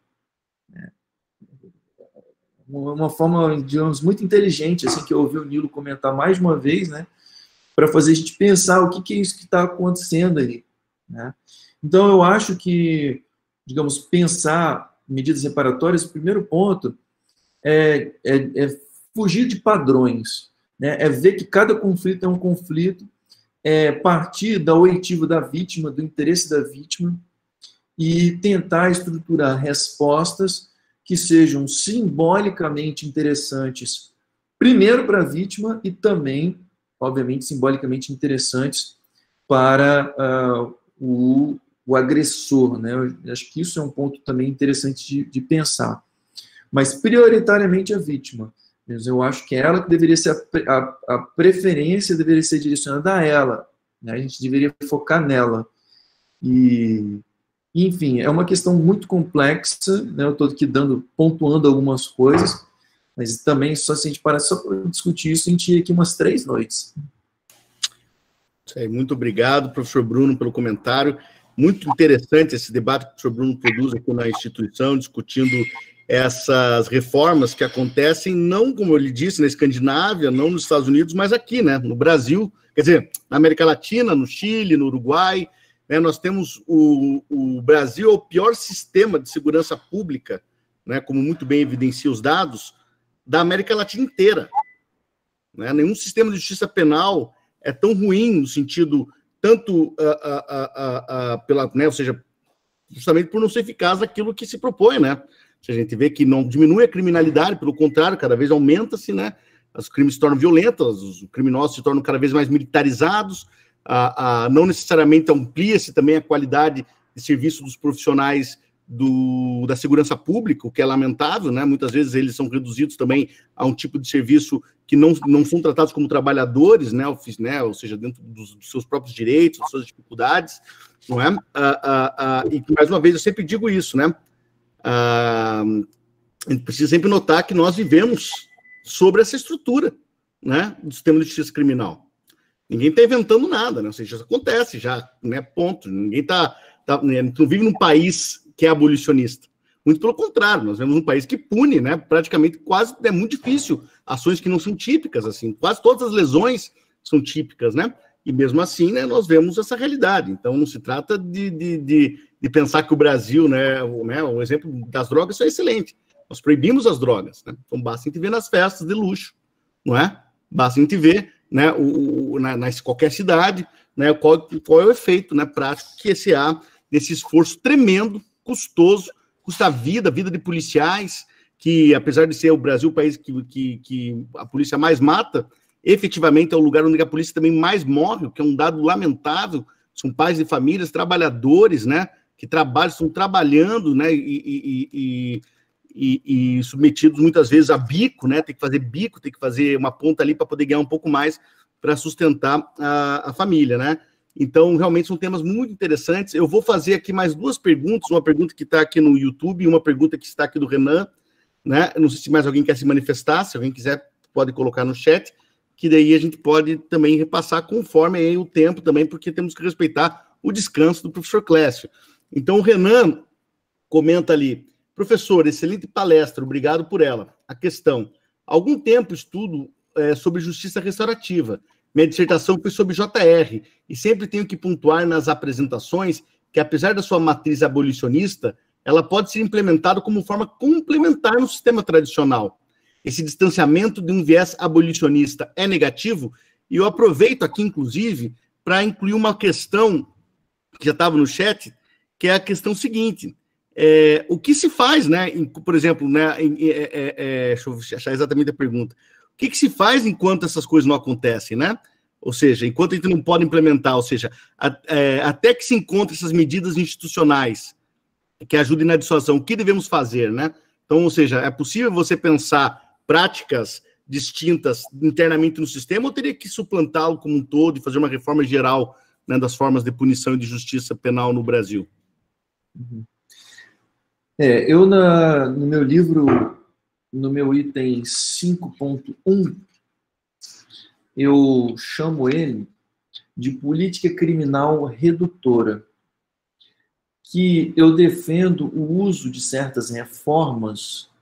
Uma forma, digamos, muito inteligente, assim, que eu ouvi o Nilo comentar mais de uma vez, né, para fazer a gente pensar o que é isso que está acontecendo aí. Né? Então, eu acho que, digamos, pensar medidas reparatórias, o primeiro ponto é fugir de padrões, né? É ver que cada conflito é um conflito, partir da oitiva da vítima, do interesse da vítima, e tentar estruturar respostas que sejam simbolicamente interessantes, primeiro para a vítima e também, obviamente, simbolicamente interessantes para o agressor. Né? Eu acho que isso é um ponto também interessante de pensar. Mas, prioritariamente, a vítima. Eu acho que é ela que deveria ser, a preferência deveria ser direcionada a ela. Né? A gente deveria focar nela. Enfim, é uma questão muito complexa, né? Eu estou aqui pontuando algumas coisas, mas também, se a gente parar só para discutir isso, a gente ia aqui umas 3 noites. Muito obrigado, professor Bruno, pelo comentário. Muito interessante esse debate que o professor Bruno produz aqui na instituição, discutindo essas reformas que acontecem, não, como eu lhe disse, na Escandinávia, não nos Estados Unidos, mas aqui, né, no Brasil, quer dizer, na América Latina, no Chile, no Uruguai. Nós temos o Brasil é o pior sistema de segurança pública, né, como muito bem evidencia os dados, da América Latina inteira. Né? Nenhum sistema de justiça penal é tão ruim no sentido, tanto ou seja, justamente por não ser eficaz aquilo que se propõe. Né? A gente vê que não diminui a criminalidade, pelo contrário, cada vez aumenta-se, né? Os crimes se tornam violentos, os criminosos se tornam cada vez mais militarizados, não necessariamente amplia-se também a qualidade de serviço dos profissionais da segurança pública, o que é lamentável, né? Muitas vezes eles são reduzidos também a um tipo de serviço que não são tratados como trabalhadores, né? Ou seja, dentro dos seus próprios direitos, das suas dificuldades, não é? E, mais uma vez, eu sempre digo isso, né? A gente precisa sempre notar que nós vivemos sobre essa estrutura, né, do sistema de justiça criminal. Ninguém está inventando nada, né? Ou seja, isso acontece já, né? Ponto. Ninguém não vive num país que é abolicionista. Muito pelo contrário, nós vemos um país que pune, né? Praticamente quase é muito difícil ações que não são típicas, assim. Quase todas as lesões são típicas, né? E mesmo assim, né? Nós vemos essa realidade. Então, não se trata de pensar que o Brasil, né? O exemplo das drogas é excelente. Nós proibimos as drogas, né? Então, basta a gente ver nas festas de luxo, não é? Basta a gente ver, né, qualquer cidade, né, qual é o efeito, né, prático que há desse esforço tremendo, custoso, custa a vida de policiais, que apesar de ser o Brasil o país que a polícia mais mata, efetivamente é o lugar onde a polícia também mais morre, o que é um dado lamentável. São pais de famílias, trabalhadores, né, que estão trabalhando, né, e submetidos muitas vezes a bico, né? Tem que fazer bico, tem que fazer uma ponta ali para poder ganhar um pouco mais para sustentar a família, né? Então, realmente são temas muito interessantes. Eu vou fazer aqui mais duas perguntas, uma pergunta que está aqui no YouTube e uma pergunta que está aqui do Renan, né? Não sei se mais alguém quer se manifestar, se alguém quiser pode colocar no chat, que daí a gente pode também repassar conforme aí o tempo também, porque temos que respeitar o descanso do professor Clécio. Então, o Renan comenta ali: professor, excelente palestra, obrigado por ela. A questão: há algum tempo estudo sobre justiça restaurativa. Minha dissertação foi sobre JR, e sempre tenho que pontuar nas apresentações que, apesar da sua matriz abolicionista, ela pode ser implementada como forma complementar no sistema tradicional. Esse distanciamento de um viés abolicionista é negativo, e eu aproveito aqui, inclusive, para incluir uma questão que já estava no chat, que é a questão seguinte: o que se faz, né? Por exemplo, né? Deixa eu achar exatamente a pergunta. O que se faz enquanto essas coisas não acontecem, né? Ou seja, enquanto a gente não pode implementar, ou seja, até que se encontrem essas medidas institucionais que ajudem na dissuasão, o que devemos fazer, né? Então, ou seja, é possível você pensar práticas distintas internamente no sistema, ou teria que suplantá-lo como um todo e fazer uma reforma geral, né, das formas de punição e de justiça penal no Brasil? Uhum. Eu, no meu livro, no meu item 5.1, eu chamo ele de política criminal redutora, que eu defendo o uso de certas reformas,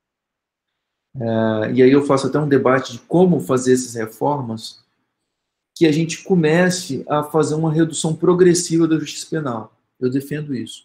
e aí eu faço até um debate de como fazer essas reformas, que a gente comece a fazer uma redução progressiva da justiça penal. Eu defendo isso.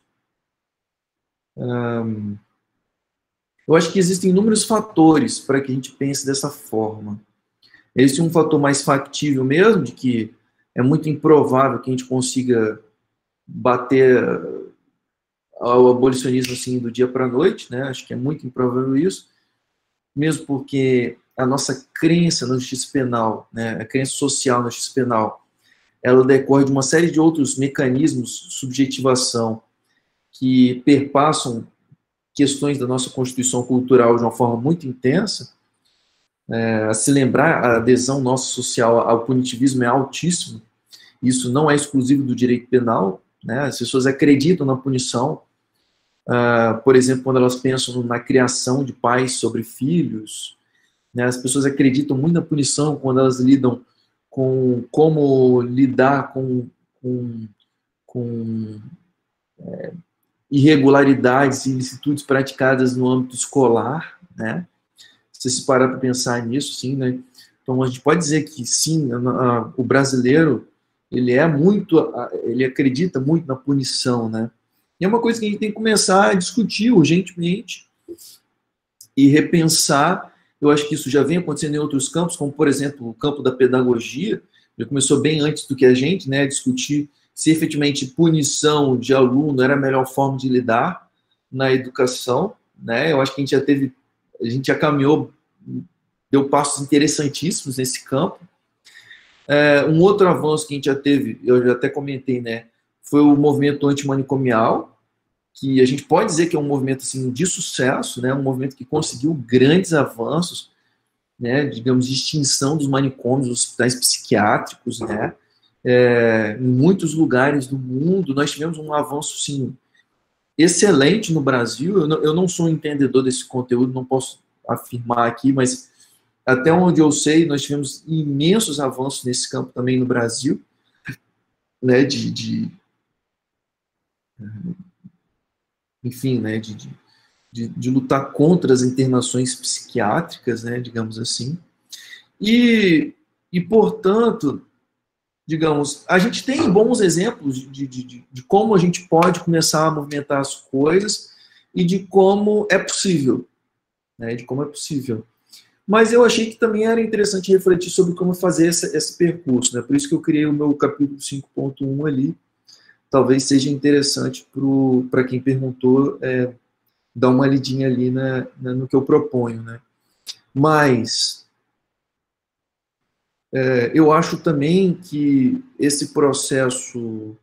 Eu acho que existem inúmeros fatores para que a gente pense dessa forma. Existe um fator mais factível mesmo, de que é muito improvável que a gente consiga bater ao abolicionismo assim do dia para a noite, né? Acho que é muito improvável isso, mesmo porque a nossa crença na justiça penal, né, a crença social na justiça penal, ela decorre de uma série de outros mecanismos de subjetivação que perpassam questões da nossa constituição cultural de uma forma muito intensa. A se lembrar, a adesão nossa social ao punitivismo é altíssima. Isso não é exclusivo do direito penal, né? As pessoas acreditam na punição, por exemplo, quando elas pensam na criação de pais sobre filhos, né? As pessoas acreditam muito na punição quando elas lidam com como lidar com irregularidades e ilicitudes praticadas no âmbito escolar, né? Se você parar para pensar nisso, sim, né? Então a gente pode dizer que sim, o brasileiro ele acredita muito na punição, né? E é uma coisa que a gente tem que começar a discutir urgentemente e repensar. Eu acho que isso já vem acontecendo em outros campos, como por exemplo o campo da pedagogia, já começou bem antes do que a gente, né? Discutir se efetivamente punição de aluno era a melhor forma de lidar na educação, né? Eu acho que a gente já caminhou, deu passos interessantíssimos nesse campo. Um outro avanço que a gente já teve, eu já até comentei, né? Foi o movimento antimanicomial, que a gente pode dizer que é um movimento assim, de sucesso, né? Um movimento que conseguiu grandes avanços, né? Digamos, de extinção dos manicômios, dos hospitais psiquiátricos, né? Em muitos lugares do mundo, nós tivemos um avanço, sim, excelente no Brasil. Eu não sou um entendedor desse conteúdo, não posso afirmar aqui, mas até onde eu sei, nós tivemos imensos avanços nesse campo também no Brasil, né, enfim, né, de lutar contra as internações psiquiátricas, né, digamos assim. E portanto, digamos, a gente tem bons exemplos de como a gente pode começar a movimentar as coisas e de como é possível, né, de como é possível. Mas eu achei que também era interessante refletir sobre como fazer esse percurso, né? Por isso que eu criei o meu capítulo 5.1 ali. Talvez seja interessante para quem perguntou dar uma lidinha ali no que eu proponho, né? Mas eu acho também que esse processo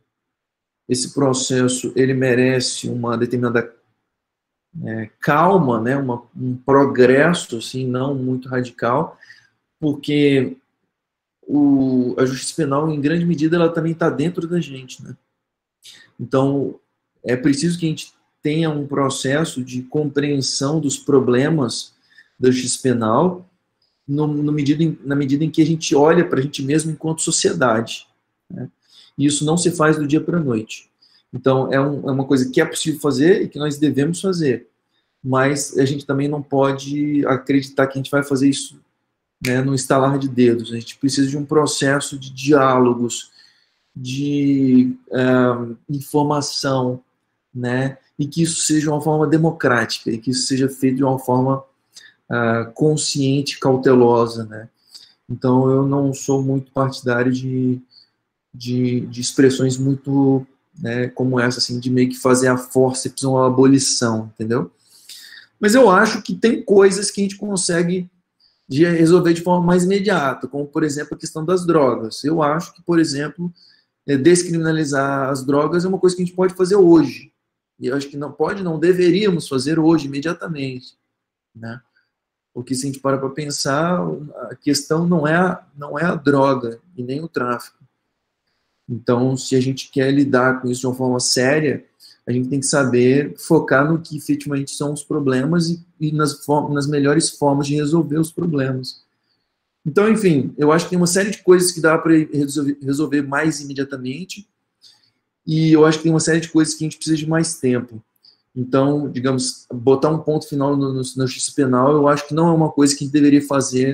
ele merece uma determinada calma, né, um progresso, assim, não muito radical, porque a justiça penal, em grande medida, ela também está dentro da gente, né? Então, é preciso que a gente tenha um processo de compreensão dos problemas da justiça penal na medida em que a gente olha para a gente mesmo enquanto sociedade, né? E isso não se faz do dia para a noite. Então, é uma coisa que é possível fazer e que nós devemos fazer, mas a gente também não pode acreditar que a gente vai fazer isso, né, no estalar de dedos. A gente precisa de um processo de diálogos, de informação, né, e que isso seja uma forma democrática, e que isso seja feito de uma forma consciente, cautelosa, né. Então, eu não sou muito partidário de expressões muito, né, como essa, assim, de meio que fazer a fórceps uma abolição, entendeu? Mas eu acho que tem coisas que a gente consegue resolver de forma mais imediata, como, por exemplo, a questão das drogas. Eu acho que, por exemplo, descriminalizar as drogas é uma coisa que a gente pode fazer hoje. E eu acho que não deveríamos fazer hoje, imediatamente, né? Porque se a gente para pensar, a questão não é a droga e nem o tráfico. Então, se a gente quer lidar com isso de uma forma séria, a gente tem que saber focar no que efetivamente são os problemas e nas melhores formas de resolver os problemas. Então, enfim, eu acho que tem uma série de coisas que dá para resolver mais imediatamente, e eu acho que tem uma série de coisas que a gente precisa de mais tempo. Então, digamos, botar um ponto final na justiça penal, eu acho que não é uma coisa que a gente deveria fazer,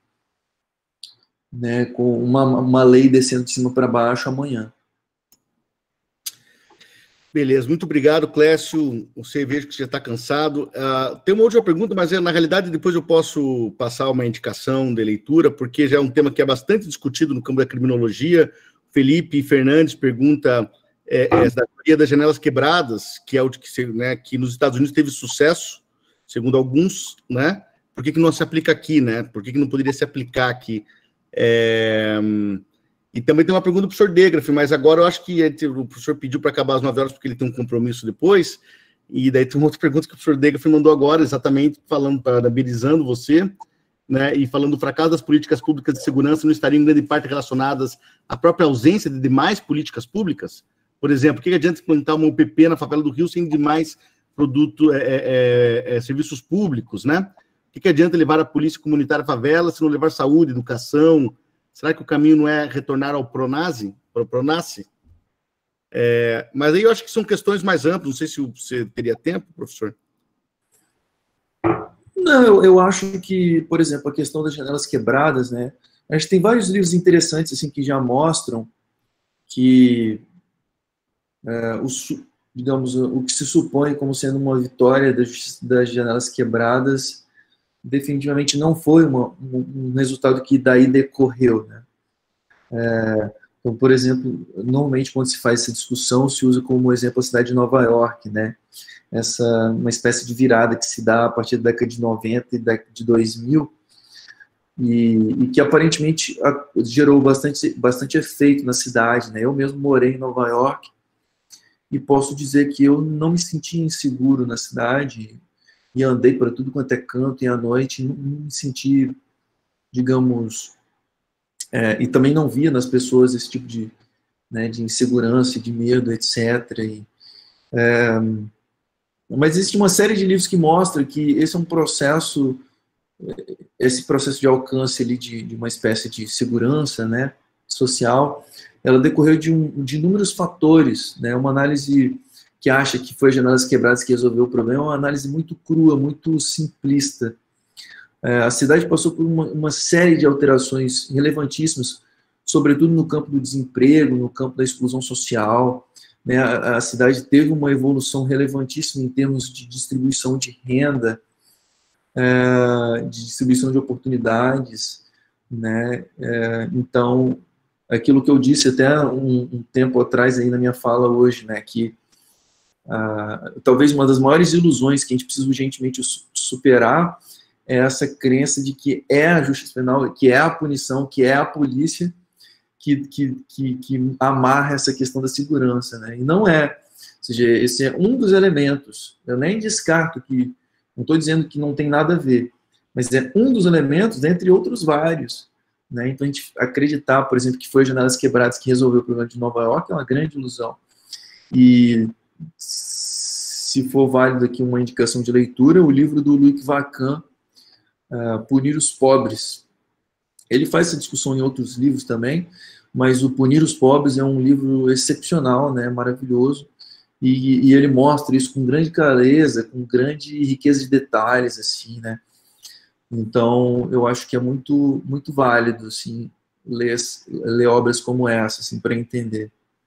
né, com uma lei descendo de cima para baixo amanhã. Beleza, muito obrigado, Clécio. Você vejo que você já está cansado. Tem uma última pergunta, mas na realidade depois eu posso passar uma indicação de leitura, porque já é um tema que é bastante discutido no campo da criminologia. Felipe Fernandes pergunta da teoria das janelas quebradas, que é o que nos Estados Unidos teve sucesso, segundo alguns, né? Por que não se aplica aqui, né? Por que não poderia se aplicar aqui? E também tem uma pergunta do professor Degraf, mas agora eu acho que o professor pediu para acabar às 9 horas porque ele tem um compromisso depois, e daí tem uma outra pergunta que o professor Degraf mandou agora, exatamente falando, parabenizando você, né, e falando do fracasso das políticas públicas de segurança não estariam em grande parte relacionadas à própria ausência de demais políticas públicas. Por exemplo, o que adianta implantar uma UPP na favela do Rio sem demais serviços públicos, né? O que adianta levar a polícia comunitária à favela se não levar saúde, educação? Será que o caminho não é retornar ao Pronace? Mas aí eu acho que são questões mais amplas, não sei se você teria tempo, professor. Não, eu acho que, por exemplo, a questão das janelas quebradas, né? A gente tem vários livros interessantes assim, que já mostram que, digamos, o que se supõe como sendo uma vitória das janelas quebradas definitivamente não foi um resultado que daí decorreu, né? Então, por exemplo, normalmente quando se faz essa discussão, se usa como exemplo a cidade de Nova York, né? Uma espécie de virada que se dá a partir da década de 90 e da década de 2000, e que aparentemente gerou bastante efeito na cidade, né? Eu mesmo morei em Nova York e posso dizer que eu não me sentia inseguro na cidade, e andei para tudo quanto é canto, e à noite não me senti, digamos, e também não via nas pessoas esse tipo de insegurança, de medo, etc. Mas existe uma série de livros que mostram que esse é um processo esse processo de alcance ali de uma espécie de segurança, né, social, ela decorreu de inúmeros fatores, né, uma análise que acha que foi as janelas quebradas que resolveu o problema, é uma análise muito crua, muito simplista. A cidade passou por uma série de alterações relevantíssimas, sobretudo no campo do desemprego, no campo da exclusão social, né, a cidade teve uma evolução relevantíssima em termos de distribuição de renda, de distribuição de oportunidades, né, então, aquilo que eu disse até um tempo atrás aí na minha fala hoje, né, que talvez uma das maiores ilusões que a gente precisa urgentemente superar é essa crença de que é a justiça penal, que é a punição, que é a polícia que amarra essa questão da segurança, né? E não é. Ou seja, esse é um dos elementos. Eu nem descarto que, não estou dizendo que não tem nada a ver, mas é um dos elementos, dentre outros vários, né? Então, a gente acreditar, por exemplo, que foi Janelas Quebradas que resolveu o problema de Nova York é uma grande ilusão. E se for válido aqui uma indicação de leitura, o livro do Luc Vacan, Punir os Pobres. Ele faz essa discussão em outros livros também, mas o Punir os Pobres é um livro excepcional, né, maravilhoso, e ele mostra isso com grande clareza, com grande riqueza de detalhes, assim, né. Então, eu acho que é muito, muito válido, assim, ler obras como essa, assim, para entender.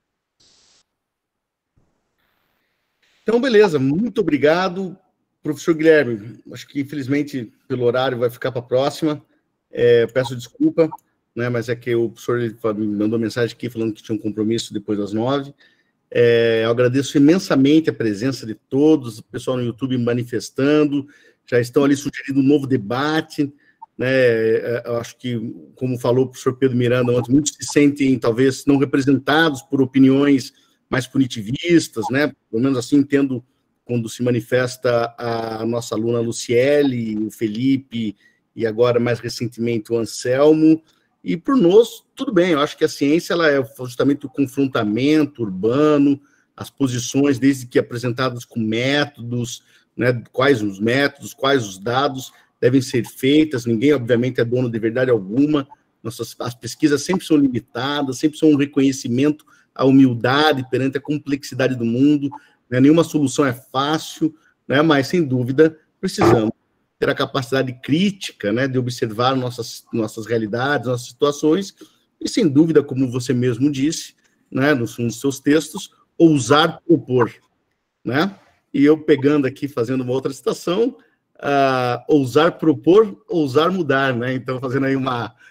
Então, beleza, muito obrigado. Professor Guilherme, acho que, infelizmente, pelo horário, vai ficar para a próxima. Peço desculpa, né, mas é que o professor me mandou mensagem aqui falando que tinha um compromisso depois das 9. Eu agradeço imensamente a presença de todos, o pessoal no YouTube manifestando, já estão ali sugerindo um novo debate, né, eu acho que, como falou o professor Pedro Miranda ontem, muitos se sentem, talvez, não representados por opiniões mais punitivistas, né, pelo menos assim entendo quando se manifesta a nossa aluna Luciele, o Felipe, e agora, mais recentemente, o Anselmo. E, por nós, tudo bem, eu acho que a ciência ela é justamente o confrontamento urbano, as posições, desde que apresentadas com métodos, né, quais os métodos, quais os dados devem ser feitas, ninguém, obviamente, é dono de verdade alguma, as pesquisas sempre são limitadas, sempre são um reconhecimento à humildade perante a complexidade do mundo, né, nenhuma solução é fácil, né, mas, sem dúvida, precisamos ter a capacidade crítica, né, de observar nossas realidades, nossas situações, e, sem dúvida, como você mesmo disse, né, nos seus textos, ousar propor, né? E eu pegando aqui, fazendo uma outra citação, ousar propor, ousar mudar, né? Então, fazendo aí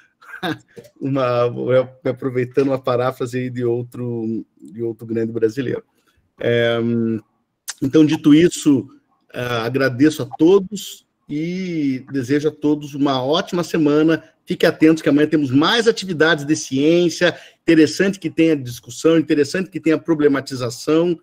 aproveitando uma paráfrase aí de outro grande brasileiro. Então, dito isso, agradeço a todos e desejo a todos uma ótima semana. Fiquem atentos que amanhã temos mais atividades de ciência, interessante que tenha discussão, interessante que tenha problematização,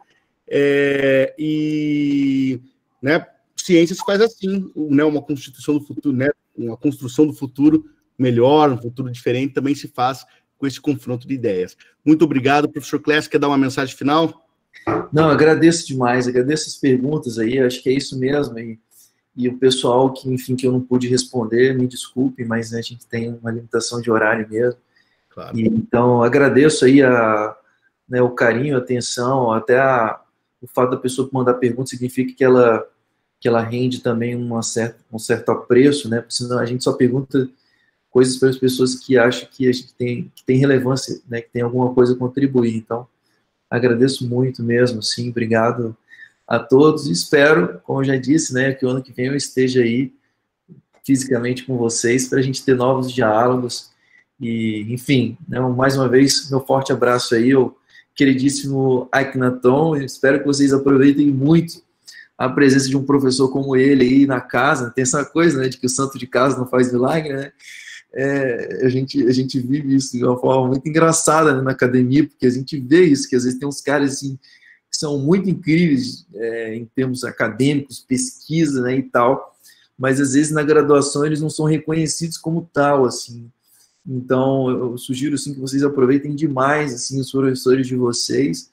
né, ciência se faz assim, né, uma constituição do futuro, né, uma construção do futuro melhor, um futuro diferente, também se faz com esse confronto de ideias. Muito obrigado, professor Clécio, quer dar uma mensagem final? Não, agradeço demais, agradeço as perguntas aí, acho que é isso mesmo, e o pessoal que, enfim, que eu não pude responder, me desculpe, mas, né, a gente tem uma limitação de horário mesmo. Claro. Então, agradeço aí né, o carinho, a atenção, até o fato da pessoa mandar pergunta significa que ela rende também um certo apreço, né, porque senão a gente só pergunta coisas para as pessoas que acham que a gente tem relevância, né, que tem alguma coisa a contribuir. Então, agradeço muito mesmo, sim, obrigado a todos, e espero, como eu já disse, né, que o ano que vem eu esteja aí fisicamente com vocês para a gente ter novos diálogos e, enfim, né, mais uma vez, meu forte abraço aí, o queridíssimo Akhenaton, espero que vocês aproveitem muito a presença de um professor como ele aí na casa. Tem essa coisa, né, de que o santo de casa não faz milagre, né? A gente vive isso de uma forma muito engraçada, né, na academia, porque a gente vê isso, que às vezes tem uns caras assim, que são muito incríveis em termos acadêmicos, pesquisa, né, e tal, mas às vezes na graduação eles não são reconhecidos como tal, assim. Então eu sugiro assim, que vocês aproveitem demais assim, os professores de vocês,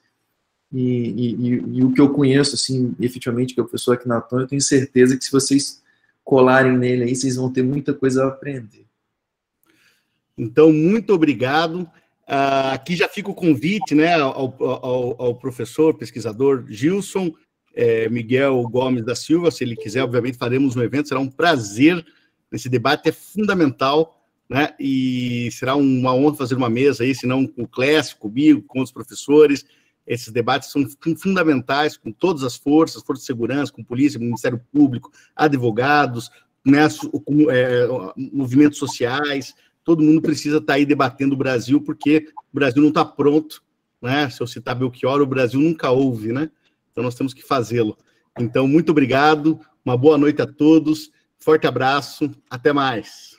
e o que eu conheço assim, efetivamente, que é o professor Akhenaton, eu tenho certeza que se vocês colarem nele aí, vocês vão ter muita coisa a aprender. Então, muito obrigado. Aqui já fica o convite, né, ao professor, pesquisador Gilson Miguel Gomes da Silva. Se ele quiser, obviamente, faremos um evento. Será um prazer. Esse debate é fundamental, né? E será uma honra fazer uma mesa aí, se não com o Clécio, comigo, com os professores. Esses debates são fundamentais, com todas as forças de segurança, com polícia, Ministério Público, advogados, né, movimentos sociais. Todo mundo precisa estar aí debatendo o Brasil, porque o Brasil não está pronto, né? Se eu citar Belchior, o Brasil nunca houve, né? Então nós temos que fazê-lo. Então, muito obrigado, uma boa noite a todos, forte abraço, até mais.